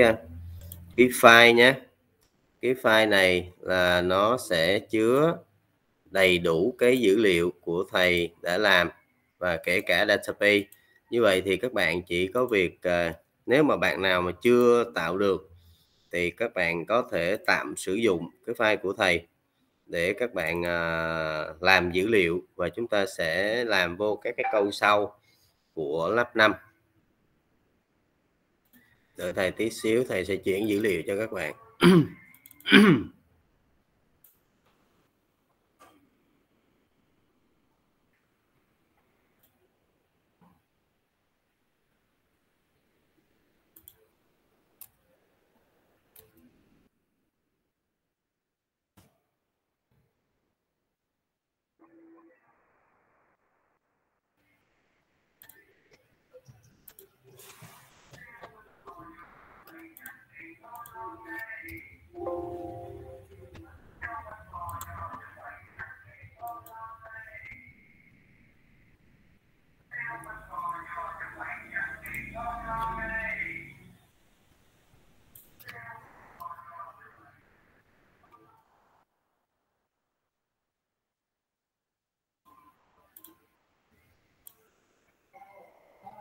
cái file nhé. Cái file này là nó sẽ chứa đầy đủ cái dữ liệu của thầy đã làm và kể cả database. Như vậy thì các bạn chỉ có việc uh, nếu mà bạn nào mà chưa tạo được thì các bạn có thể tạm sử dụng cái file của thầy để các bạn uh, làm dữ liệu và chúng ta sẽ làm vô các cái câu sau của lab năm. Đợi thầy tí xíu, thầy sẽ chuyển dữ liệu cho các bạn.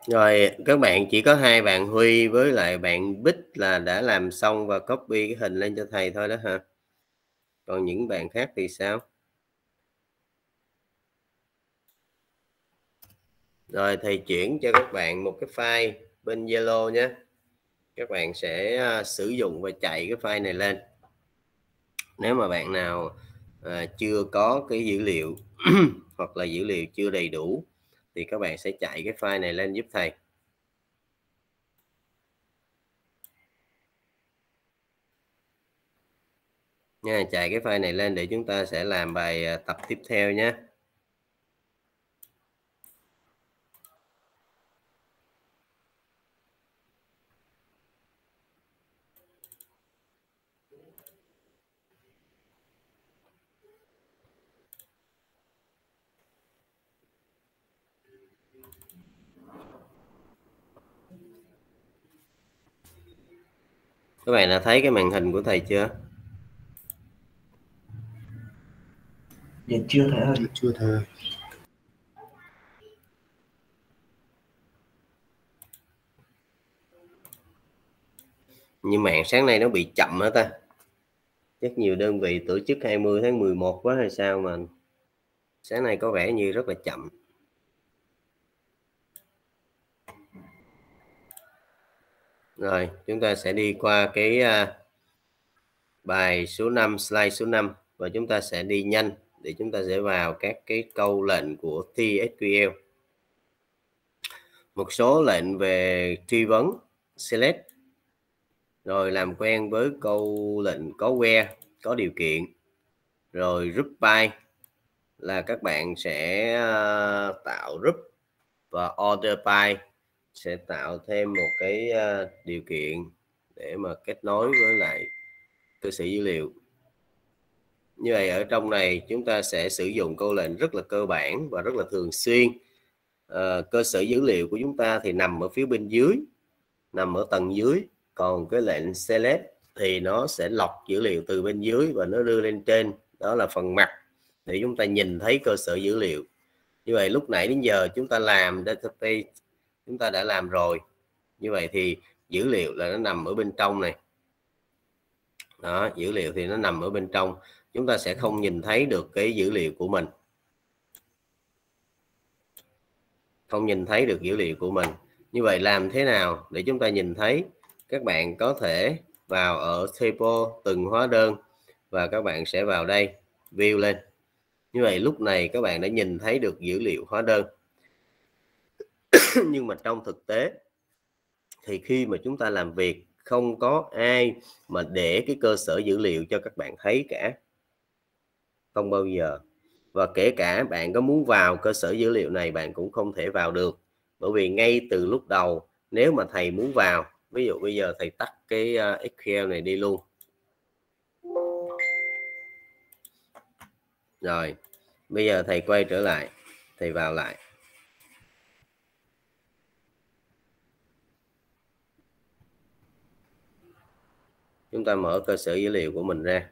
Rồi các bạn chỉ có hai bạn Huy với lại bạn Bích là đã làm xong và copy cái hình lên cho thầy thôi đó hả? Còn những bạn khác thì sao? Rồi thầy chuyển cho các bạn một cái file bên Zalo nhé. Các bạn sẽ uh, sử dụng và chạy cái file này lên. Nếu mà bạn nào uh, chưa có cái dữ liệu hoặc là dữ liệu chưa đầy đủ thì các bạn sẽ chạy cái file này lên giúp thầy. Nha, chạy cái file này lên để chúng ta sẽ làm bài tập tiếp theo nhé. Các bạn đã thấy cái màn hình của thầy chưa? Dạ chưa thầy ơi. Chưa thầy. Nhưng mạng sáng nay nó bị chậm hả ta? Chắc nhiều đơn vị tổ chức hai mươi tháng mười một quá hay sao mà sáng nay có vẻ như rất là chậm. Rồi chúng ta sẽ đi qua cái uh, bài số năm, slide số năm và chúng ta sẽ đi nhanh để chúng ta sẽ vào các cái câu lệnh của tê ét quy lờ. Một số lệnh về truy vấn, select, rồi làm quen với câu lệnh có where, có điều kiện, rồi group by là các bạn sẽ uh, tạo group, và order by sẽ tạo thêm một cái uh, điều kiện để mà kết nối với lại cơ sở dữ liệu. Như vậy ở trong này chúng ta sẽ sử dụng câu lệnh rất là cơ bản và rất là thường xuyên. À, cơ sở dữ liệu của chúng ta thì nằm ở phía bên dưới, nằm ở tầng dưới, còn cái lệnh select thì nó sẽ lọc dữ liệu từ bên dưới và nó đưa lên trên, đó là phần mặt để chúng ta nhìn thấy cơ sở dữ liệu. Như vậy lúc nãy đến giờ chúng ta làm database chúng ta đã làm rồi. Như vậy thì dữ liệu là nó nằm ở bên trong này. Đó, dữ liệu thì nó nằm ở bên trong, chúng ta sẽ không nhìn thấy được cái dữ liệu của mình, không nhìn thấy được dữ liệu của mình. Như vậy làm thế nào để chúng ta nhìn thấy? Các bạn có thể vào ở table từng hóa đơn và các bạn sẽ vào đây view lên. Như vậy lúc này các bạn đã nhìn thấy được dữ liệu hóa đơn. Nhưng mà trong thực tế thì khi mà chúng ta làm việc không có ai mà để cái cơ sở dữ liệu cho các bạn thấy cả, không bao giờ. Và kể cả bạn có muốn vào cơ sở dữ liệu này bạn cũng không thể vào được, bởi vì ngay từ lúc đầu nếu mà thầy muốn vào, ví dụ bây giờ thầy tắt cái Excel này đi luôn. Rồi bây giờ thầy quay trở lại, thầy vào lại. Chúng ta mở cơ sở dữ liệu của mình ra.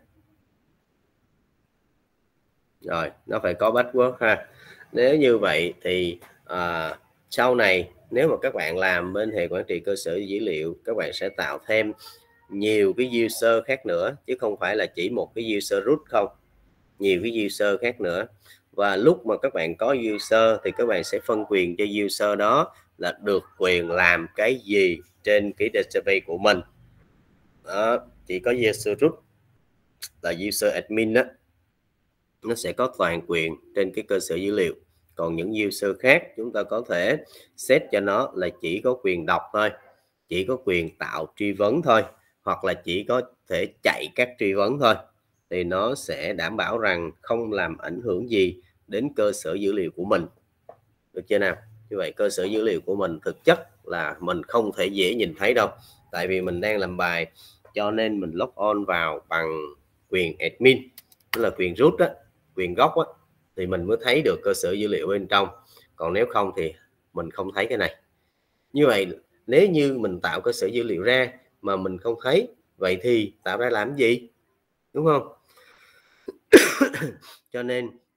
Rồi nó phải có password ha. Nếu như vậy thì à, sau này nếu mà các bạn làm bên hệ quản trị cơ sở dữ liệu, các bạn sẽ tạo thêm nhiều cái user khác nữa, chứ không phải là chỉ một cái user root không, nhiều cái user khác nữa. Và lúc mà các bạn có user thì các bạn sẽ phân quyền cho user đó là được quyền làm cái gì trên cái database của mình. Đó, chỉ có user root là user admin đó, nó sẽ có toàn quyền trên cái cơ sở dữ liệu. Còn những user khác chúng ta có thể set cho nó là chỉ có quyền đọc thôi, chỉ có quyền tạo truy vấn thôi, hoặc là chỉ có thể chạy các truy vấn thôi, thì nó sẽ đảm bảo rằng không làm ảnh hưởng gì đến cơ sở dữ liệu của mình. Được chưa nào? Như vậy cơ sở dữ liệu của mình thực chất là mình không thể dễ nhìn thấy đâu, tại vì mình đang làm bài, cho nên mình log on vào bằng quyền admin, tức là quyền root đó, quyền gốc á, thì mình mới thấy được cơ sở dữ liệu bên trong. Còn nếu không thì mình không thấy cái này. Như vậy nếu như mình tạo cơ sở dữ liệu ra mà mình không thấy, vậy thì tạo ra làm gì, đúng không? Cho nên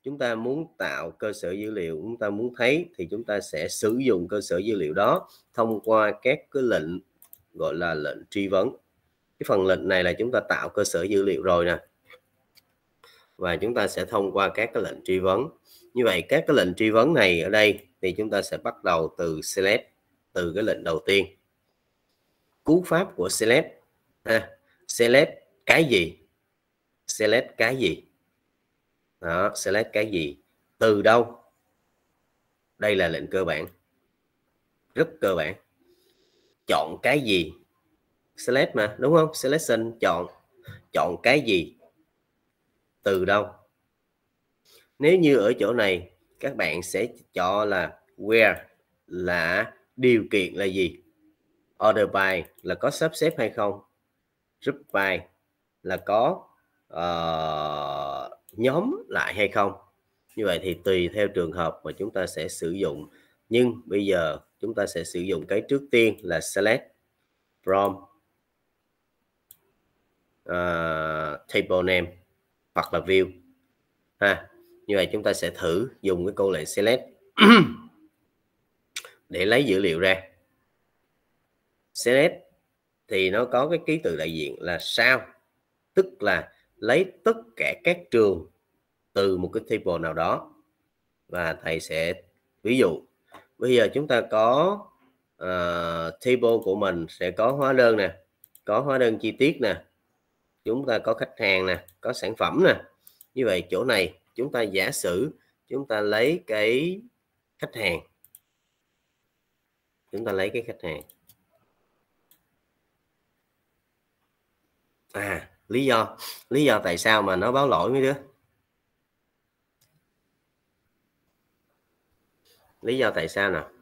chúng ta muốn tạo cơ sở dữ liệu, chúng ta muốn thấy thì chúng ta sẽ sử dụng cơ sở dữ liệu đó thông qua các cái lệnh gọi là lệnh truy vấn. Cái phần lệnh này là chúng ta tạo cơ sở dữ liệu rồi nè, và chúng ta sẽ thông qua các cái lệnh truy vấn. Như vậy các cái lệnh truy vấn này ở đây thì chúng ta sẽ bắt đầu từ select, từ cái lệnh đầu tiên. Cú pháp của select ha, select cái gì, select cái gì đó, select cái gì, từ đâu. Đây là lệnh cơ bản, rất cơ bản. Chọn cái gì, select mà, đúng không? Selection, chọn. Chọn cái gì, từ đâu. Nếu như ở chỗ này các bạn sẽ chọn là where, là điều kiện là gì, order by là có sắp xếp hay không, group by là có uh, nhóm lại hay không. Như vậy thì tùy theo trường hợp mà chúng ta sẽ sử dụng, nhưng bây giờ chúng ta sẽ sử dụng cái trước tiên là select from uh, table name hoặc là view ha. Như vậy chúng ta sẽ thử dùng cái câu lệnh select để lấy dữ liệu ra. Select thì nó có cái ký tự đại diện là sao, tức là lấy tất cả các trường từ một cái table nào đó. Và thầy sẽ ví dụ bây giờ chúng ta có uh, table của mình sẽ có hóa đơn nè, có hóa đơn chi tiết nè, chúng ta có khách hàng nè, có sản phẩm nè. Như vậy chỗ này chúng ta giả sử chúng ta lấy cái khách hàng, chúng ta lấy cái khách hàng. À, lý do lý do tại sao mà nó báo lỗi mấy đứa? Lý do tại sao nào?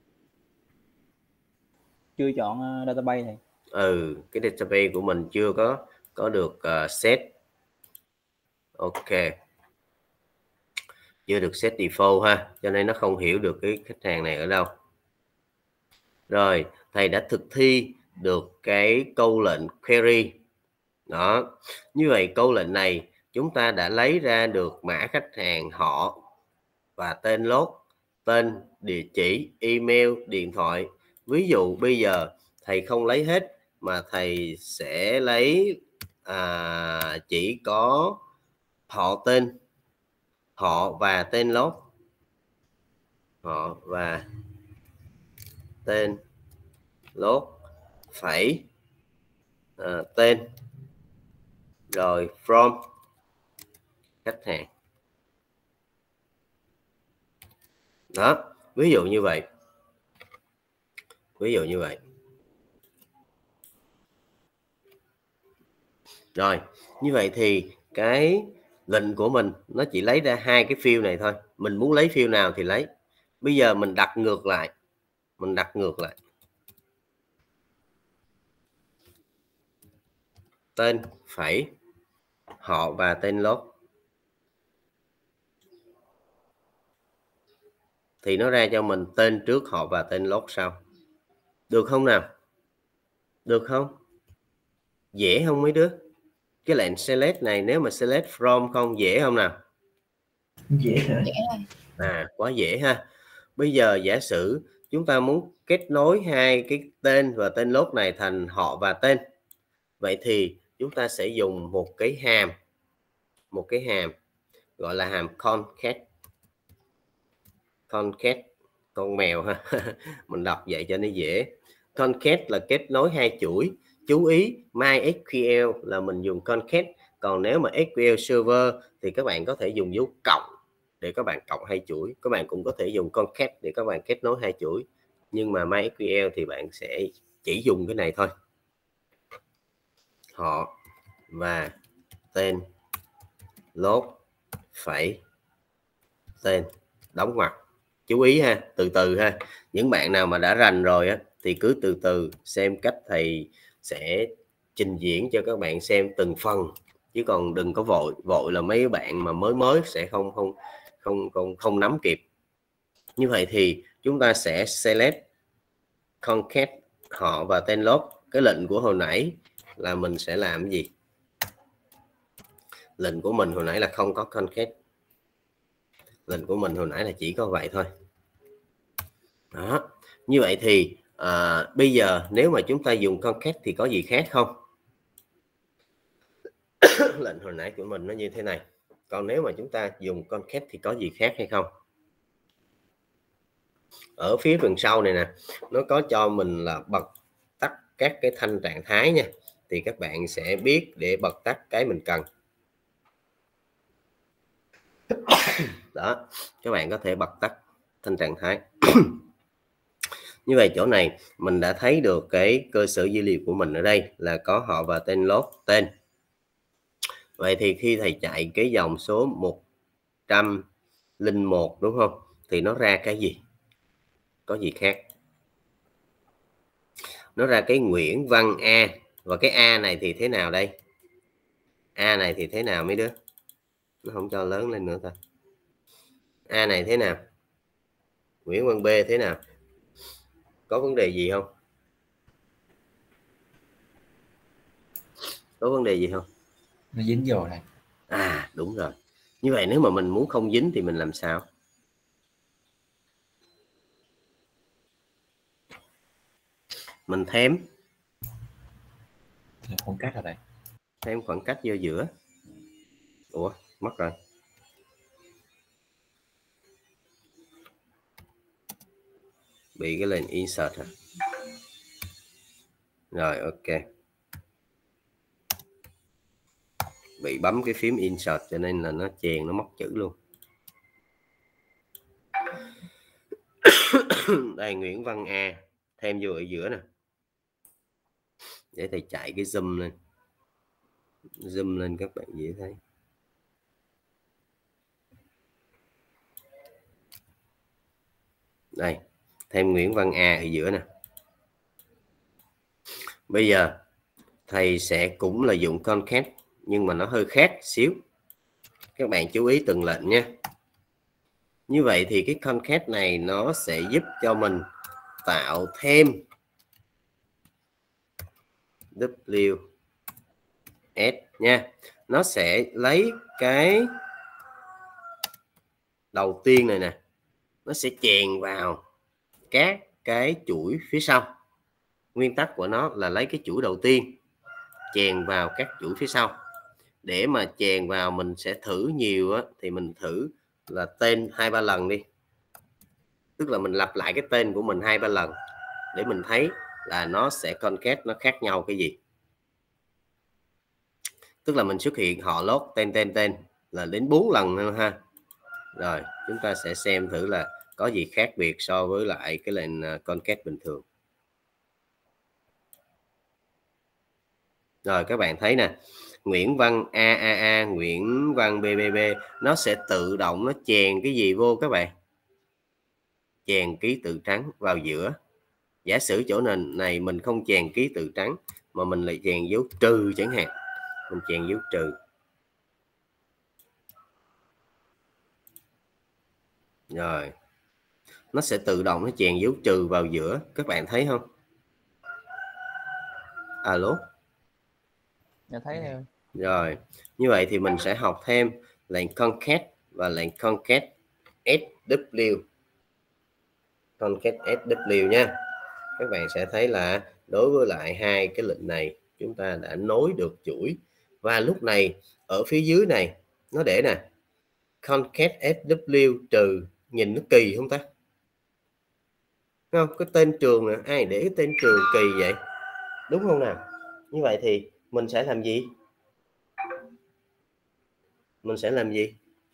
Chưa chọn uh, database này. Ừ, cái database của mình chưa có có được uh, set. Ok, chưa được set default ha, cho nên nó không hiểu được cái khách hàng này ở đâu. Rồi thầy đã thực thi được cái câu lệnh query đó. Như vậy câu lệnh này chúng ta đã lấy ra được mã khách hàng, họ và tên lốt, tên, địa chỉ, email, điện thoại. Ví dụ bây giờ thầy không lấy hết mà thầy sẽ lấy à, chỉ có họ, tên, họ và tên lốt, họ và tên lốt phẩy à, tên rồi from khách hàng đó. Ví dụ như vậy, ví dụ như vậy. Rồi như vậy thì cái lệnh của mình nó chỉ lấy ra hai cái field này thôi. Mình muốn lấy field nào thì lấy. Bây giờ mình đặt ngược lại, mình đặt ngược lại tên phẩy họ và tên lốt thì nó ra cho mình tên trước, họ và tên lốt sau. Được không nào? Được không? Dễ không mấy đứa? Cái lệnh select này nếu mà select from không dễ không nào? Dễ thôi. À, quá dễ ha. Bây giờ giả sử chúng ta muốn kết nối hai cái tên và tên lốt này thành họ và tên. Vậy thì chúng ta sẽ dùng một cái hàm, một cái hàm gọi là hàm concat. Concat, con mèo ha. Mình đọc vậy cho nó dễ. Concat là kết nối hai chuỗi. Chú ý MySQL là mình dùng concat, còn nếu mà ét quy eo Server thì các bạn có thể dùng dấu cộng để các bạn cộng hai chuỗi. Các bạn cũng có thể dùng concat để các bạn kết nối hai chuỗi, nhưng mà MySQL thì bạn sẽ chỉ dùng cái này thôi. Họ và tên lốt phẩy tên đóng ngoặc. Chú ý ha, từ từ ha. Những bạn nào mà đã rành rồi á thì cứ từ từ xem cách thầy sẽ trình diễn cho các bạn xem từng phần, chứ còn đừng có vội vội là mấy bạn mà mới mới sẽ không không không không không nắm kịp. Như vậy thì chúng ta sẽ select concat họ và tên lốt. Cái lệnh của hồi nãy là mình sẽ làm gì? Lệnh của mình hồi nãy là không có concat. lệnh của mình hồi nãy là chỉ có vậy thôi. Đó, như vậy thì à, bây giờ nếu mà chúng ta dùng concat thì có gì khác không? Lệnh hồi nãy của mình nó như thế này, còn nếu mà chúng ta dùng concat thì có gì khác hay không? Ở phía phần sau này nè, nó có cho mình là bật tắt các cái thanh trạng thái nha, thì các bạn sẽ biết để bật tắt cái mình cần. Đó, các bạn có thể bật tắt thanh trạng thái. Như vậy chỗ này mình đã thấy được cái cơ sở dữ liệu của mình ở đây là có họ và tên lốt tên. Vậy thì khi thầy chạy cái dòng số một trăm lẻ một đúng không, thì nó ra cái gì? Có gì khác? Nó ra cái Nguyễn Văn A, và cái A này thì thế nào đây? A này thì thế nào mấy đứa? Nó không cho lớn lên nữa ta. A này thế nào? Nguyễn Văn B thế nào? Có vấn đề gì không? Có vấn đề gì không? Nó dính vô này. À đúng rồi. Như vậy nếu mà mình muốn không dính thì mình làm sao? Mình thêm khoảng cách ở đây. Thêm khoảng cách vô giữa. Ủa, mất rồi. Bị cái lệnh insert hả? Rồi ok. Bị bấm cái phím insert cho nên là nó chèn, nó mất chữ luôn. Đây Nguyễn Văn A, thêm vô ở giữa nè. Để thầy chạy cái zoom lên. Zoom lên các bạn dễ thấy. Đây, thêm Nguyễn Văn A ở giữa nè. Bây giờ thầy sẽ cũng là dụng concat nhưng mà nó hơi khác xíu. Các bạn chú ý từng lệnh nha. Như vậy thì cái concat này nó sẽ giúp cho mình tạo thêm W S nha. Nó sẽ lấy cái đầu tiên này nè, nó sẽ chèn vào các cái chuỗi phía sau. Nguyên tắc của nó là lấy cái chuỗi đầu tiên chèn vào các chuỗi phía sau. Để mà chèn vào mình sẽ thử nhiều á, thì mình thử là tên hai ba lần đi. Tức là mình lặp lại cái tên của mình hai ba lần để mình thấy là nó sẽ concat nó khác nhau cái gì. Tức là mình xuất hiện họ lốt tên tên tên là đến bốn lần nữa ha. Rồi chúng ta sẽ xem thử là có gì khác biệt so với lại cái lệnh concat bình thường. Rồi các bạn thấy nè, Nguyễn Văn A A A, Nguyễn Văn B B B, nó sẽ tự động nó chèn cái gì vô các bạn? Chèn ký tự trắng vào giữa. Giả sử chỗ nền này mình không chèn ký tự trắng mà mình lại chèn dấu trừ chẳng hạn. Mình chèn dấu trừ. Rồi. Nó sẽ tự động nó chèn dấu trừ vào giữa. Các bạn thấy không? Alo. Dạ thấy em. Rồi. Như vậy thì mình sẽ học thêm lệnh concat và lệnh concat ét vê. Concat ét vê nha. Các bạn sẽ thấy là đối với lại hai cái lệnh này chúng ta đã nối được chuỗi. Và lúc này ở phía dưới này nó để nè concat ét vê trừ, nhìn nó kỳ không ta? Không, cái tên trường nè, ai để cái tên trường kỳ vậy? Đúng không nào? Như vậy thì mình sẽ làm gì? Mình sẽ làm gì?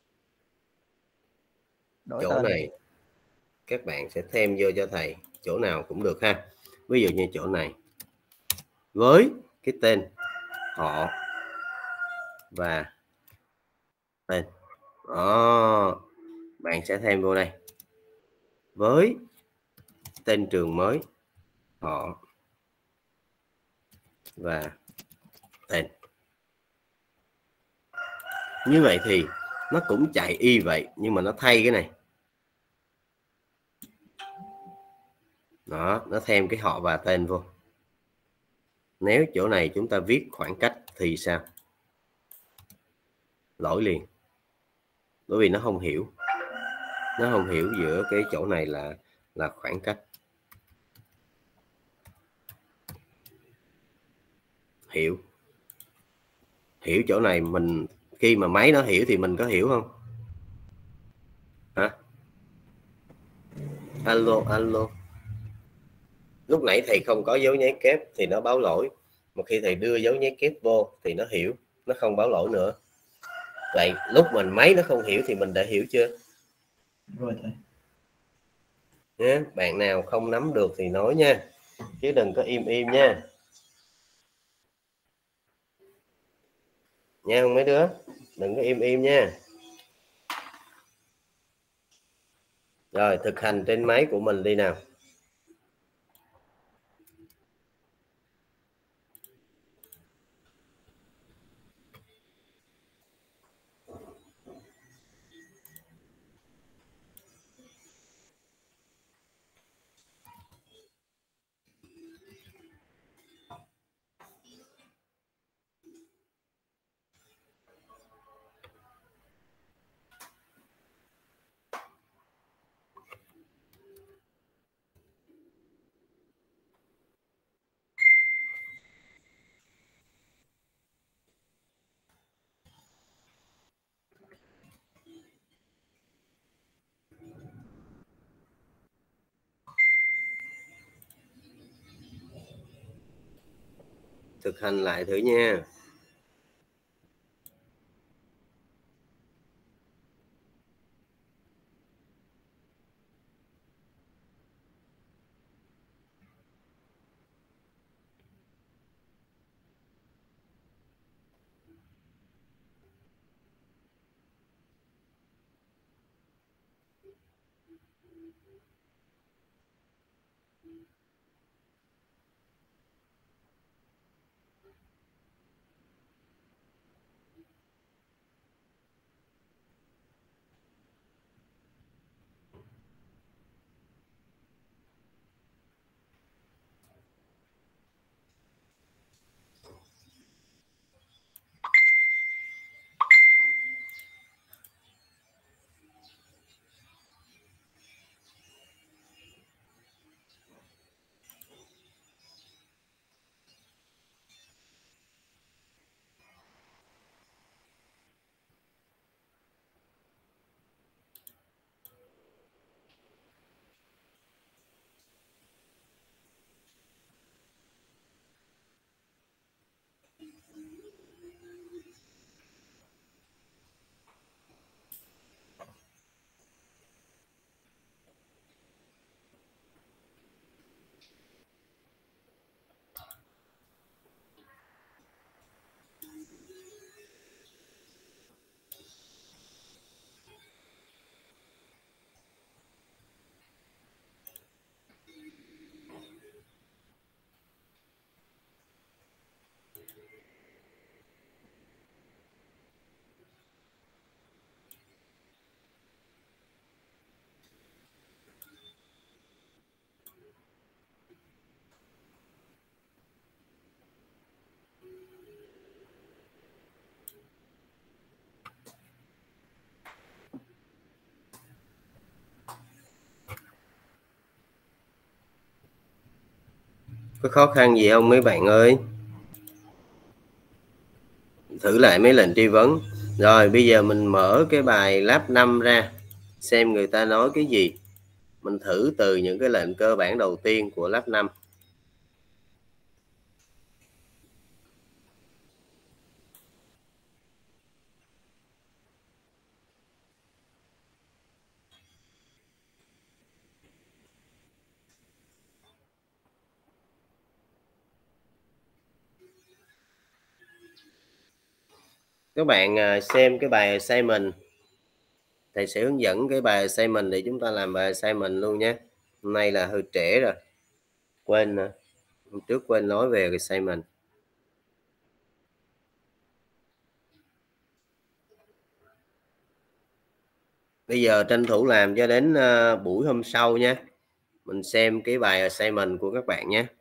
Đổi chỗ tên. này các bạn sẽ thêm vô cho thầy chỗ nào cũng được ha. Ví dụ như chỗ này với cái tên họ và tên đó, bạn sẽ thêm vô đây với tên trường mới họ và tên. Như vậy thì nó cũng chạy y vậy nhưng mà nó thay cái này. Đó, nó thêm cái họ và tên vô. Nếu chỗ này chúng ta viết khoảng cách thì sao? Lỗi liền. Bởi vì nó không hiểu. nó không hiểu giữa cái chỗ này là là khoảng cách. Hiểu hiểu chỗ này mình khi mà máy nó hiểu thì mình có hiểu không hả? Alo alo, lúc nãy thầy không có dấu nháy kép thì nó báo lỗi, mà khi thầy đưa dấu nháy kép vô thì nó hiểu, nó không báo lỗi nữa. Vậy lúc mình máy nó không hiểu thì mình đã hiểu chưa? Rồi thầy. Nhé, bạn nào không nắm được thì nói nha, chứ đừng có im im nha. Nha mấy đứa, đừng có im im nha. Rồi thực hành trên máy của mình đi nào. Thực hành lại thử nha. Có khó khăn gì không mấy bạn ơi? Thử lại mấy lần truy vấn. Rồi bây giờ mình mở cái bài lab năm ra xem người ta nói cái gì. Mình thử từ những cái lệnh cơ bản đầu tiên của lab năm. Các bạn xem cái bài assignment, thầy sẽ hướng dẫn cái bài assignment để chúng ta làm bài assignment luôn nhé. Hôm nay là hơi trễ rồi, quên nữa. Hôm trước quên nói về cái assignment. Bây giờ tranh thủ làm cho đến buổi hôm sau nhé. Mình xem cái bài assignment của các bạn nhé.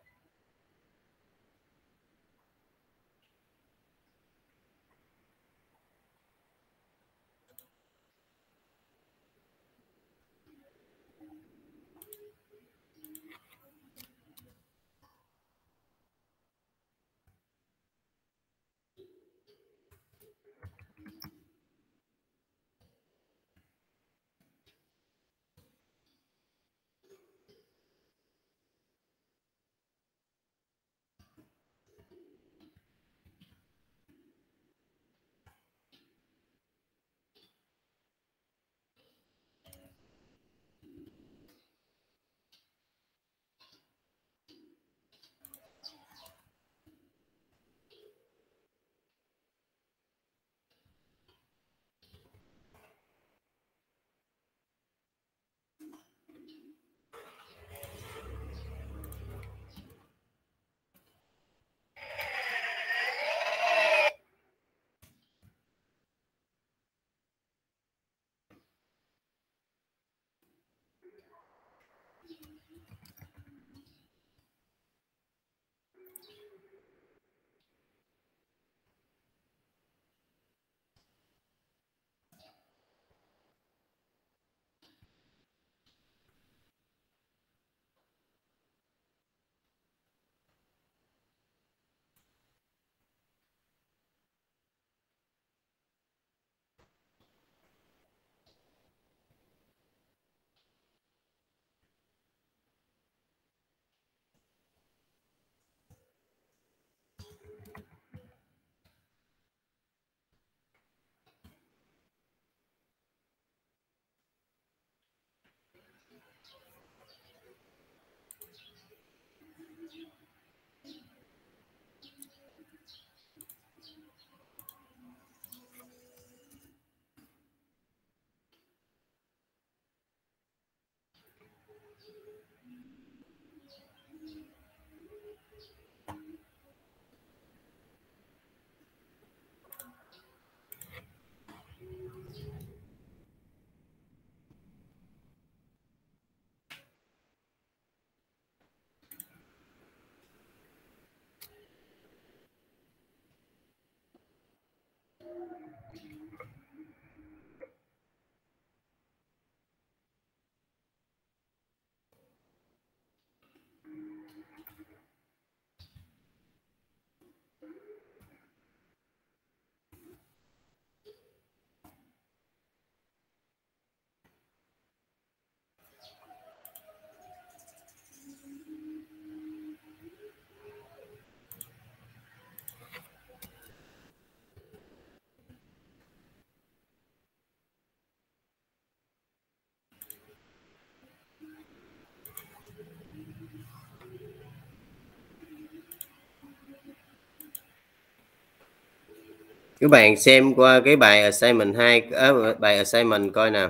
Các bạn xem qua cái bài assignment hai, à, bài assignment coi nào.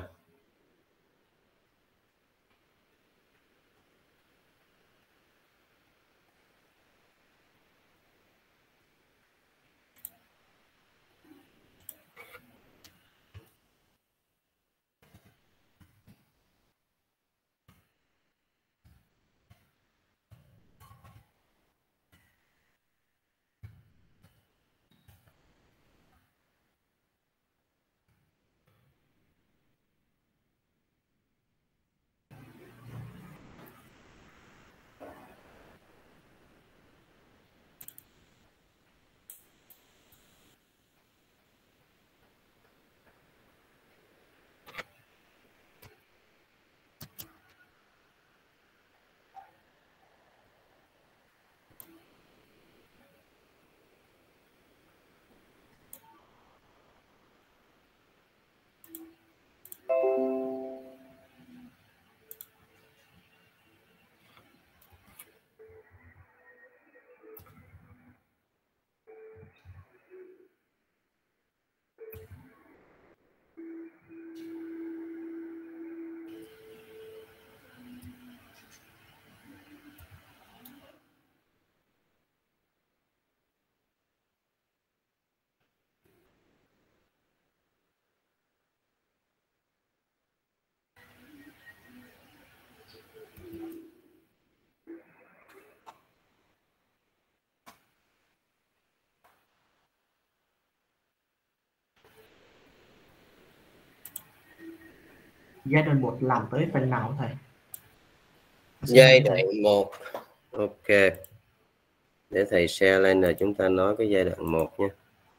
Giai đoạn một làm tới phần nào thầy? Giai đoạn một. Ok. Để thầy share lên rồi chúng ta nói cái giai đoạn một nha.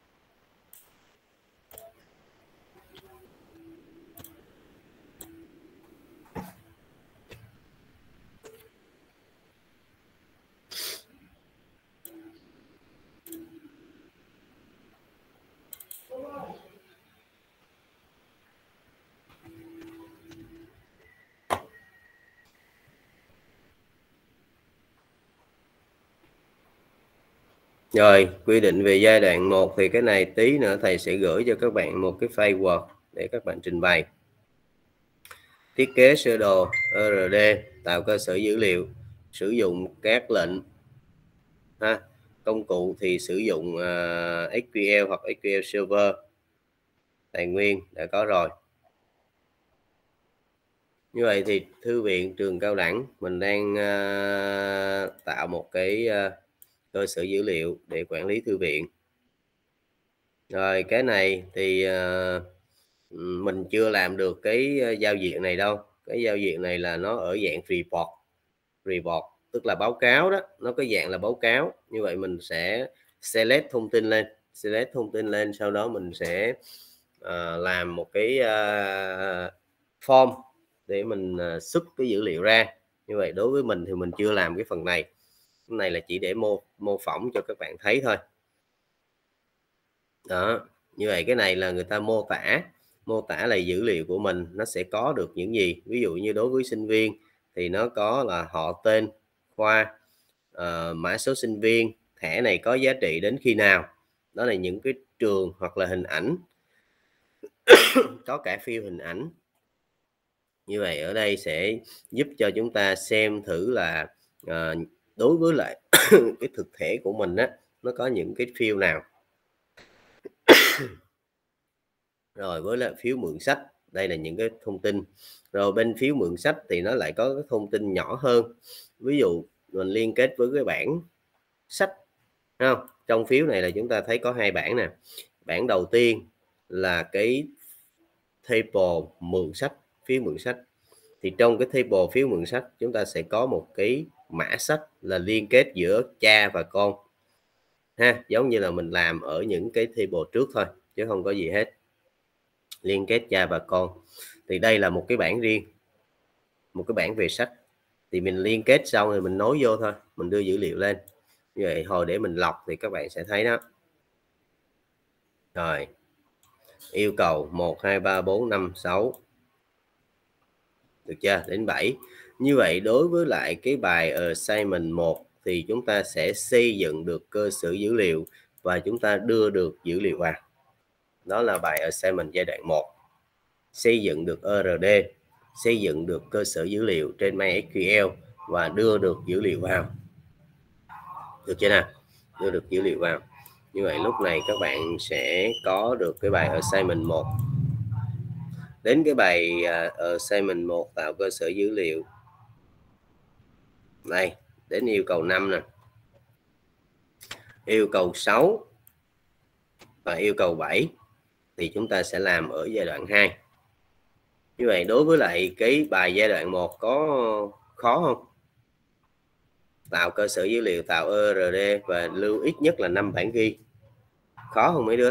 Rồi, quy định về giai đoạn một thì cái này tí nữa thầy sẽ gửi cho các bạn một cái file Word để các bạn trình bày. Thiết kế sơ đồ e rờ đê, tạo cơ sở dữ liệu, sử dụng các lệnh ha. Công cụ thì sử dụng uh, ét quy lờ hoặc ét quy lờ Server. Tài nguyên đã có rồi. Như vậy thì thư viện trường cao đẳng mình đang uh, tạo một cái uh, cơ sở dữ liệu để quản lý thư viện. Rồi cái này thì uh, mình chưa làm được cái giao diện này đâu. Cái giao diện này là nó ở dạng report. Report tức là báo cáo đó, nó có dạng là báo cáo. Như vậy mình sẽ select thông tin lên, select thông tin lên, sau đó mình sẽ uh, làm một cái uh, form để mình uh, xuất cái dữ liệu ra. Như vậy đối với mình thì mình chưa làm cái phần này. Cái này là chỉ để mô mô phỏng cho các bạn thấy thôi. Đó, như vậy cái này là người ta mô tả, mô tả là dữ liệu của mình nó sẽ có được những gì. Ví dụ như đối với sinh viên thì nó có là họ, tên, khoa, uh, mã số sinh viên, thẻ này có giá trị đến khi nào. Đó là những cái trường hoặc là hình ảnh. Có cả field hình ảnh. Như vậy ở đây sẽ giúp cho chúng ta xem thử là uh, đối với lại cái thực thể của mình á, nó có những cái field nào. Rồi với lại phiếu mượn sách, đây là những cái thông tin. Rồi bên phiếu mượn sách thì nó lại có cái thông tin nhỏ hơn. Ví dụ mình liên kết với cái bảng sách, không? Trong phiếu này là chúng ta thấy có hai bảng nè. Bảng đầu tiên là cái table mượn sách, phiếu mượn sách. Thì trong cái table phiếu mượn sách chúng ta sẽ có một cái mã sách là liên kết giữa cha và con ha, giống như là mình làm ở những cái table trước thôi chứ không có gì hết. Liên kết cha và con thì đây là một cái bảng riêng, một cái bảng về sách, thì mình liên kết xong rồi mình nối vô thôi, mình đưa dữ liệu lên như vậy hồi để mình lọc thì các bạn sẽ thấy đó. Rồi yêu cầu một hai ba bốn năm sáu, được chưa, đến bảy. Như vậy đối với lại cái bài assignment một thì chúng ta sẽ xây dựng được cơ sở dữ liệu và chúng ta đưa được dữ liệu vào. Đó là bài assignment giai đoạn một. Xây dựng được e rờ đê, xây dựng được cơ sở dữ liệu trên MySQL và đưa được dữ liệu vào. Được chưa nào? Đưa được dữ liệu vào. Như vậy lúc này các bạn sẽ có được cái bài assignment một. Đến cái bài uh, assignment một tạo cơ sở dữ liệu. Đây, đến yêu cầu năm nè. Yêu cầu sáu và yêu cầu bảy thì chúng ta sẽ làm ở giai đoạn hai. Như vậy đối với lại cái bài giai đoạn một có khó không? Tạo cơ sở dữ liệu, tạo e rờ đê và lưu ít nhất là năm bản ghi. Khó không mấy đứa?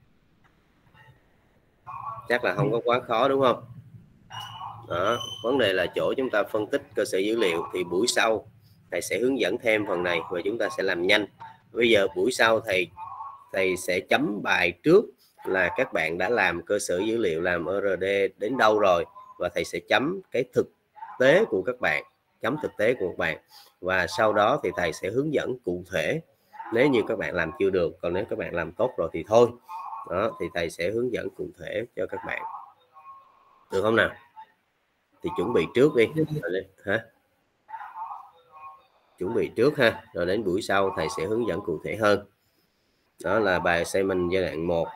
Chắc là không có quá khó đúng không? Đó, vấn đề là chỗ chúng ta phân tích cơ sở dữ liệu thì buổi sau thầy sẽ hướng dẫn thêm phần này và chúng ta sẽ làm nhanh. Bây giờ buổi sau thầy thầy sẽ chấm bài trước là các bạn đã làm cơ sở dữ liệu, làm e rờ đê đến đâu rồi, và thầy sẽ chấm cái thực tế của các bạn, chấm thực tế của các bạn, và sau đó thì thầy sẽ hướng dẫn cụ thể nếu như các bạn làm chưa được, còn nếu các bạn làm tốt rồi thì thôi. Đó, thì thầy sẽ hướng dẫn cụ thể cho các bạn, được không nào? Thì chuẩn bị trước đi, rồi hả? Chuẩn bị trước ha, rồi đến buổi sau thầy sẽ hướng dẫn cụ thể hơn. Đó là bài assignment giai đoạn một.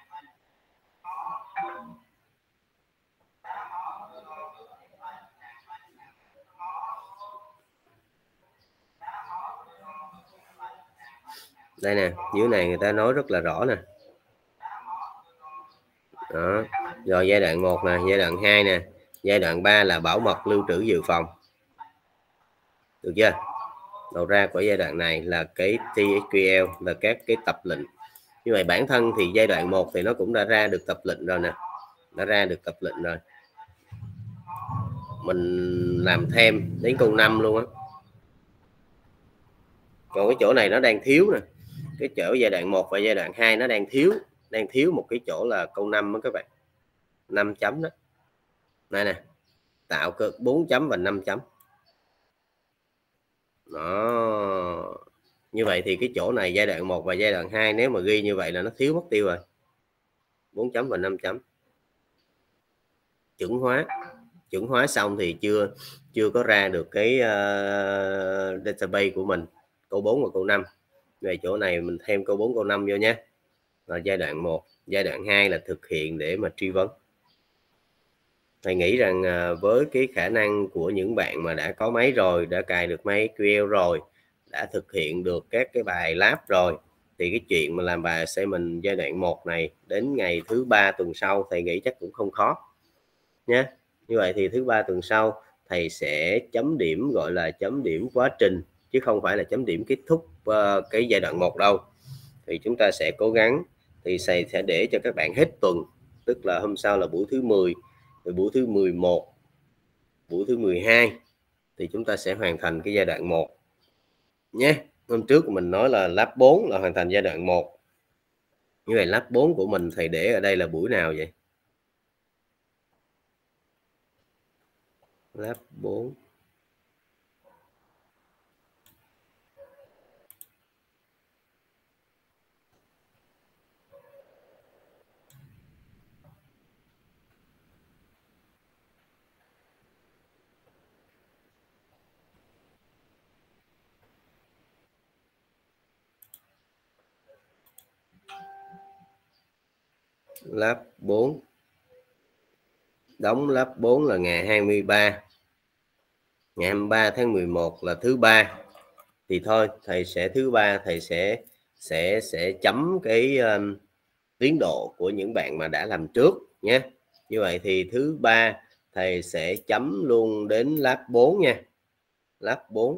Đây nè, dưới này người ta nói rất là rõ nè. Đó. Rồi giai đoạn một nè, giai đoạn hai nè, giai đoạn ba là bảo mật lưu trữ dự phòng. Được chưa? Đầu ra của giai đoạn này là cái tê ét quy lờ, là các cái tập lệnh. Như vậy bản thân thì giai đoạn một thì nó cũng đã ra được tập lệnh rồi nè. Đã ra được tập lệnh rồi. Mình làm thêm đến câu năm luôn á. Còn cái chỗ này nó đang thiếu nè. Cái chỗ giai đoạn một và giai đoạn hai nó đang thiếu, đang thiếu một cái chỗ là câu năm đó các bạn. năm chấm đó. Đây nè. Tạo cơ bốn chấm và năm chấm. Đó. Như vậy thì cái chỗ này giai đoạn một và giai đoạn hai nếu mà ghi như vậy là nó thiếu mất tiêu rồi. bốn chấm và năm chấm. Chuẩn hóa. Chuẩn hóa xong thì chưa chưa có ra được cái uh, database của mình, câu bốn và câu năm. Về chỗ này mình thêm câu bốn câu năm vô nhé. Rồi giai đoạn một, giai đoạn hai là thực hiện để mà truy vấn. Thầy nghĩ rằng uh, với cái khả năng của những bạn mà đã có máy rồi, đã cài được máy quy lờ rồi, đã thực hiện được các cái bài lab rồi, thì cái chuyện mà làm bài assignment giai đoạn một này đến ngày thứ ba tuần sau thầy nghĩ chắc cũng không khó nhé. Như vậy thì thứ ba tuần sau thầy sẽ chấm điểm, gọi là chấm điểm quá trình chứ không phải là chấm điểm kết thúc uh, cái giai đoạn một đâu. Thì chúng ta sẽ cố gắng, thì thầy sẽ để cho các bạn hết tuần, tức là hôm sau là buổi thứ mười, rồi buổi thứ mười một, buổi thứ mười hai thì chúng ta sẽ hoàn thành cái giai đoạn một nhé. Hôm trước mình nói là lab bốn là hoàn thành giai đoạn một. Như vậy lab bốn của mình thầy để ở đây là buổi nào vậy? Lab bốn. Lab bốn. Đóng lab bốn là ngày hai mươi ba. Ngày hai mươi ba tháng mười một là thứ ba. Thì thôi, thầy sẽ thứ ba thầy sẽ sẽ sẽ chấm cái um, tiến độ của những bạn mà đã làm trước nhé. Như vậy thì thứ ba thầy sẽ chấm luôn đến lab bốn nha, lab bốn,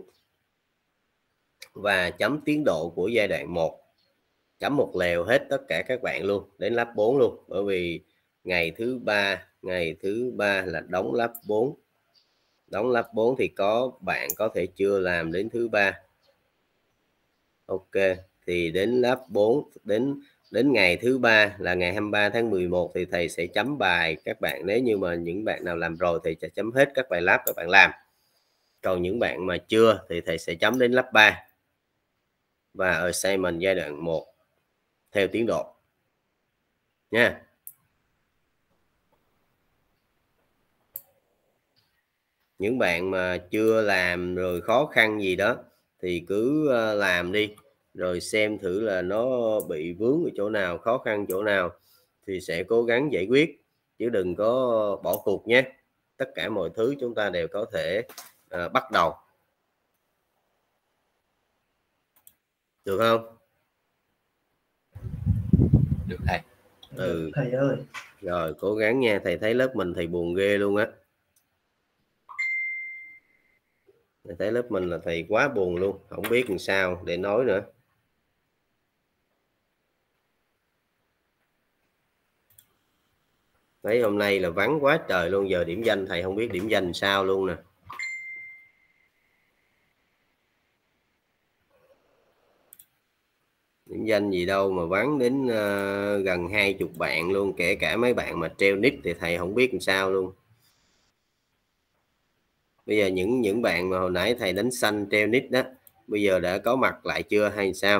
và chấm tiến độ của giai đoạn một, chấm một lèo hết tất cả các bạn luôn đến lab bốn luôn, bởi vì ngày thứ ba ngày thứ ba là đóng lab bốn, đóng lab bốn thì có bạn có thể chưa làm đến thứ ba. Ok, thì đến lab bốn, đến đến ngày thứ ba là ngày hai mươi ba tháng mười một thì thầy sẽ chấm bài các bạn. Nếu như mà những bạn nào làm rồi thì sẽ chấm hết các bài lab các bạn làm, còn những bạn mà chưa thì thầy sẽ chấm đến lab ba và assignment giai đoạn một theo tiến độ nha. Những bạn mà chưa làm rồi khó khăn gì đó thì cứ làm đi, rồi xem thử là nó bị vướng ở chỗ nào, khó khăn chỗ nào thì sẽ cố gắng giải quyết, chứ đừng có bỏ cuộc nhé. Tất cả mọi thứ chúng ta đều có thể uh, bắt đầu, được không? Được thầy. Ừ. Thầy ơi. Rồi cố gắng nha, thầy thấy lớp mình thầy buồn ghê luôn á. Thầy thấy lớp mình là thầy quá buồn luôn, không biết làm sao để nói nữa. Thấy hôm nay là vắng quá trời luôn, giờ điểm danh thầy không biết điểm danh sao luôn nè. Điểm danh gì đâu mà vắng đến uh, gần hai chục bạn luôn, kể cả mấy bạn mà treo nick thì thầy không biết làm sao luôn. Bây giờ những những bạn mà hồi nãy thầy đánh xanh treo nick đó, bây giờ đã có mặt lại chưa hay sao?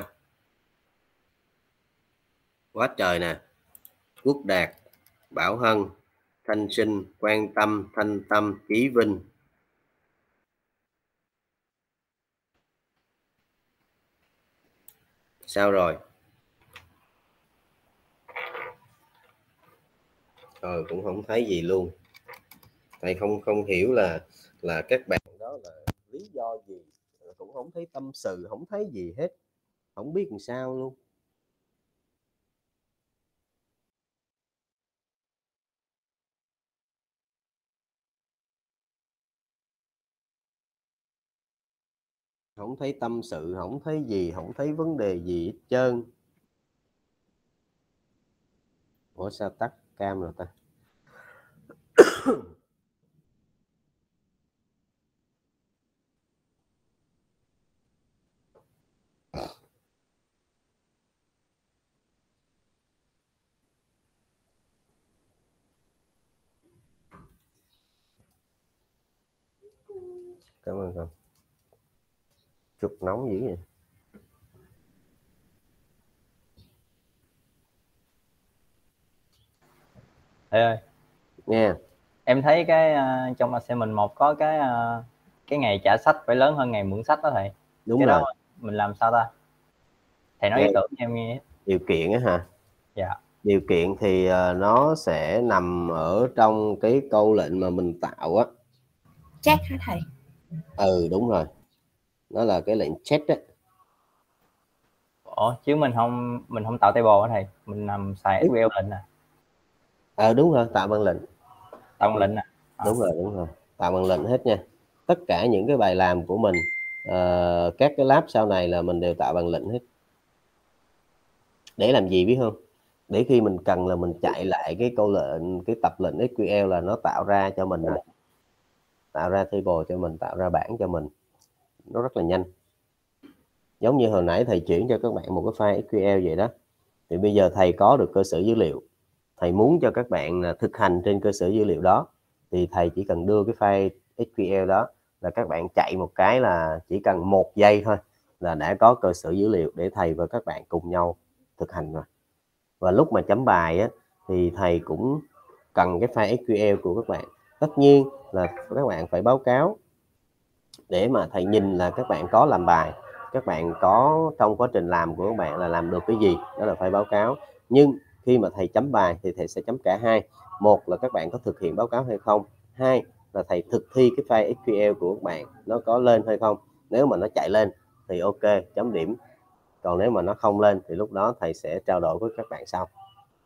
Quá trời nè. Quốc Đạt, Bảo Hân, Thanh Sinh, Quan Tâm, Thanh Tâm, Chí Vinh. Sao rồi? Rồi cũng không thấy gì luôn. Thầy không không hiểu là là các bạn đó là lý do gì, cũng không thấy tâm sự, không thấy gì hết, không biết làm sao luôn. Không thấy tâm sự, không thấy gì, không thấy vấn đề gì hết trơn. Ủa sao tắt cam rồi ta? Cảm ơn con. Chút nóng dữ vậy. Thầy ơi. Nghe. Yeah. Em thấy cái uh, trong assignment một có cái uh, cái ngày trả sách phải lớn hơn ngày mượn sách đó thầy. Đúng cái rồi. Đó mình làm sao ta? Thầy nói ý tưởng cho em nghe. Điều kiện á hả? Dạ. Điều kiện thì uh, nó sẽ nằm ở trong cái câu lệnh mà mình tạo á. Check hả thầy? Ừ đúng rồi. Nó là cái lệnh check á. Ủa chứ mình không mình không tạo table hả thầy? Mình nằm xài ét quy eo lệnh à? Ờ à, đúng rồi, tạo bằng lệnh. Tạo bằng lệnh à? À. Đúng rồi, đúng rồi. Tạo bằng lệnh hết nha. Tất cả những cái bài làm của mình, uh, các cái lab sau này là mình đều tạo bằng lệnh hết. Để làm gì biết không? Để khi mình cần là mình chạy lại cái câu lệnh, cái tập lệnh ét quy eo là nó tạo ra cho mình rồi. Tạo ra table cho mình, tạo ra bảng cho mình. Nó rất là nhanh. Giống như hồi nãy thầy chuyển cho các bạn một cái file ét quy eo vậy đó. Thì bây giờ thầy có được cơ sở dữ liệu. Thầy muốn cho các bạn thực hành trên cơ sở dữ liệu đó. Thì thầy chỉ cần đưa cái file ét quy eo đó là các bạn chạy một cái là chỉ cần một giây thôi là đã có cơ sở dữ liệu để thầy và các bạn cùng nhau thực hành rồi. Và lúc mà chấm bài á, thì thầy cũng cần cái file ét quy eo của các bạn. Tất nhiên là các bạn phải báo cáo để mà thầy nhìn là các bạn có làm bài, các bạn có trong quá trình làm của các bạn là làm được cái gì, đó là phải báo cáo. Nhưng khi mà thầy chấm bài thì thầy sẽ chấm cả hai. Một là các bạn có thực hiện báo cáo hay không, hai là thầy thực thi cái file ét quy eo của các bạn nó có lên hay không. Nếu mà nó chạy lên thì ok, chấm điểm. Còn nếu mà nó không lên thì lúc đó thầy sẽ trao đổi với các bạn sau.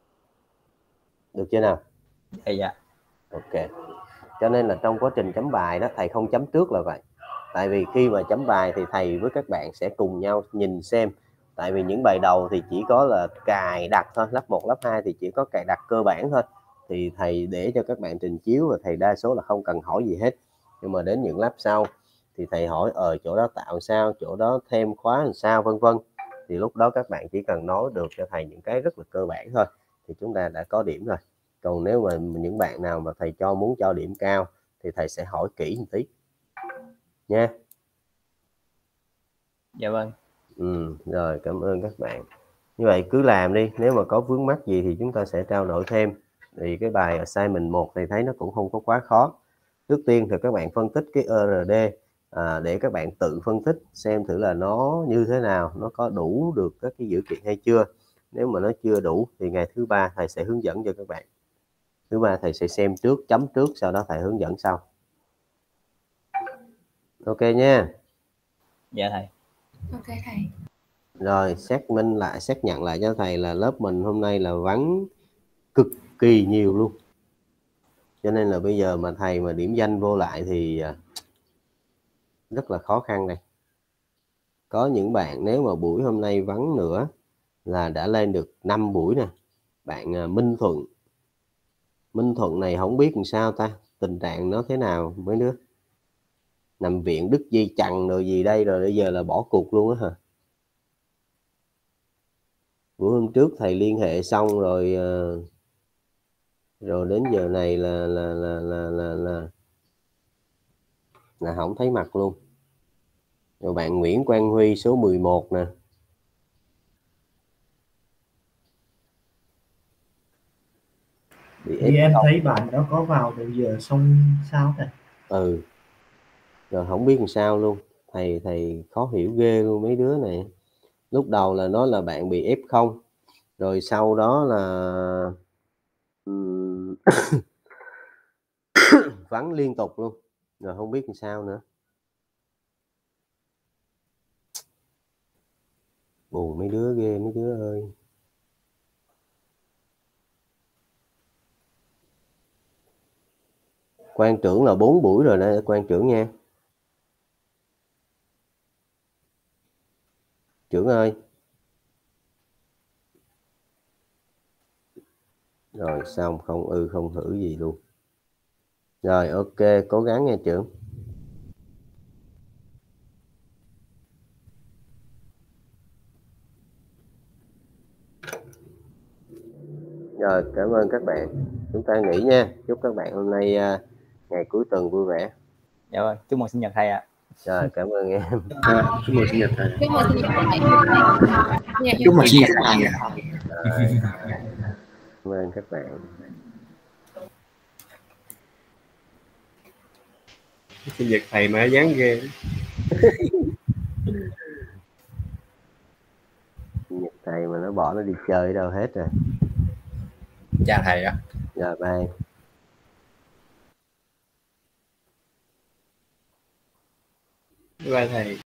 Được chưa nào? Dạ dạ. Ok. Cho nên là trong quá trình chấm bài đó thầy không chấm trước là vậy. Tại vì khi mà chấm bài thì thầy với các bạn sẽ cùng nhau nhìn xem. Tại vì những bài đầu thì chỉ có là cài đặt thôi, lớp một, lớp hai thì chỉ có cài đặt cơ bản thôi. Thì thầy để cho các bạn trình chiếu và thầy đa số là không cần hỏi gì hết. Nhưng mà đến những lớp sau thì thầy hỏi ở chỗ đó tạo sao, chỗ đó thêm khóa làm sao, vân vân. Thì lúc đó các bạn chỉ cần nói được cho thầy những cái rất là cơ bản thôi thì chúng ta đã có điểm rồi. Còn nếu mà những bạn nào mà thầy cho muốn cho điểm cao thì thầy sẽ hỏi kỹ một tí nha. Dạ vâng. Ừ, rồi cảm ơn các bạn. Như vậy cứ làm đi, nếu mà có vướng mắc gì thì chúng ta sẽ trao đổi thêm. Thì cái bài assignment một thầy thấy nó cũng không có quá khó. Trước tiên thì các bạn phân tích cái e rờ đê à, để các bạn tự phân tích xem thử là nó như thế nào, nó có đủ được các cái dữ kiện hay chưa. Nếu mà nó chưa đủ thì ngày thứ ba thầy sẽ hướng dẫn cho các bạn. Thứ ba thầy sẽ xem trước, chấm trước, sau đó thầy hướng dẫn sau. Ok nha. Dạ thầy. Ok thầy. Rồi xác minh lại, xác nhận lại cho thầy là lớp mình hôm nay là vắng cực kỳ nhiều luôn. Cho nên là bây giờ mà thầy mà điểm danh vô lại thì rất là khó khăn đây. Có những bạn nếu mà buổi hôm nay vắng nữa là đã lên được năm buổi nè. Bạn Minh Thuận. Minh Thuận này không biết làm sao ta, tình trạng nó thế nào mấy đứa. Nằm viện đứt dây chằng rồi gì đây rồi bây giờ là bỏ cuộc luôn á hả? Bữa hôm trước thầy liên hệ xong rồi rồi đến giờ này là là là là là là, là không thấy mặt luôn. Rồi bạn Nguyễn Quang Huy số mười một nè. Vì em thấy bạn đó có vào từ giờ xong sao thầy? Ừ. Rồi không biết làm sao luôn. Thầy thầy khó hiểu ghê luôn mấy đứa này. Lúc đầu là nói là bạn bị ép không. Rồi sau đó là vắng liên tục luôn. Rồi không biết làm sao nữa. Buồn mấy đứa ghê mấy đứa ơi. Quan trưởng là bốn buổi rồi nè, quan trưởng nha. Trưởng ơi. Rồi xong, không ư không thử gì luôn. Rồi ok, cố gắng nha trưởng. Rồi cảm ơn các bạn. Chúng ta nghỉ nha. Chúc các bạn hôm nay uh, ngày cuối tuần vui vẻ. Dạ vâng, chúc mừng sinh nhật thầy ạ. Rồi cảm ơn em. À, chúc mừng sinh nhật thầy. Chúc mừng sinh nhật thầy. Chúc mừng sinh nhật thầy. Cảm ơn các bạn. Sinh nhật thầy mà dán ghê. Sinh nhật thầy mà nó bỏ nó đi chơi đâu hết rồi. Chào thầy ạ. Rồi bye. Bye thầy.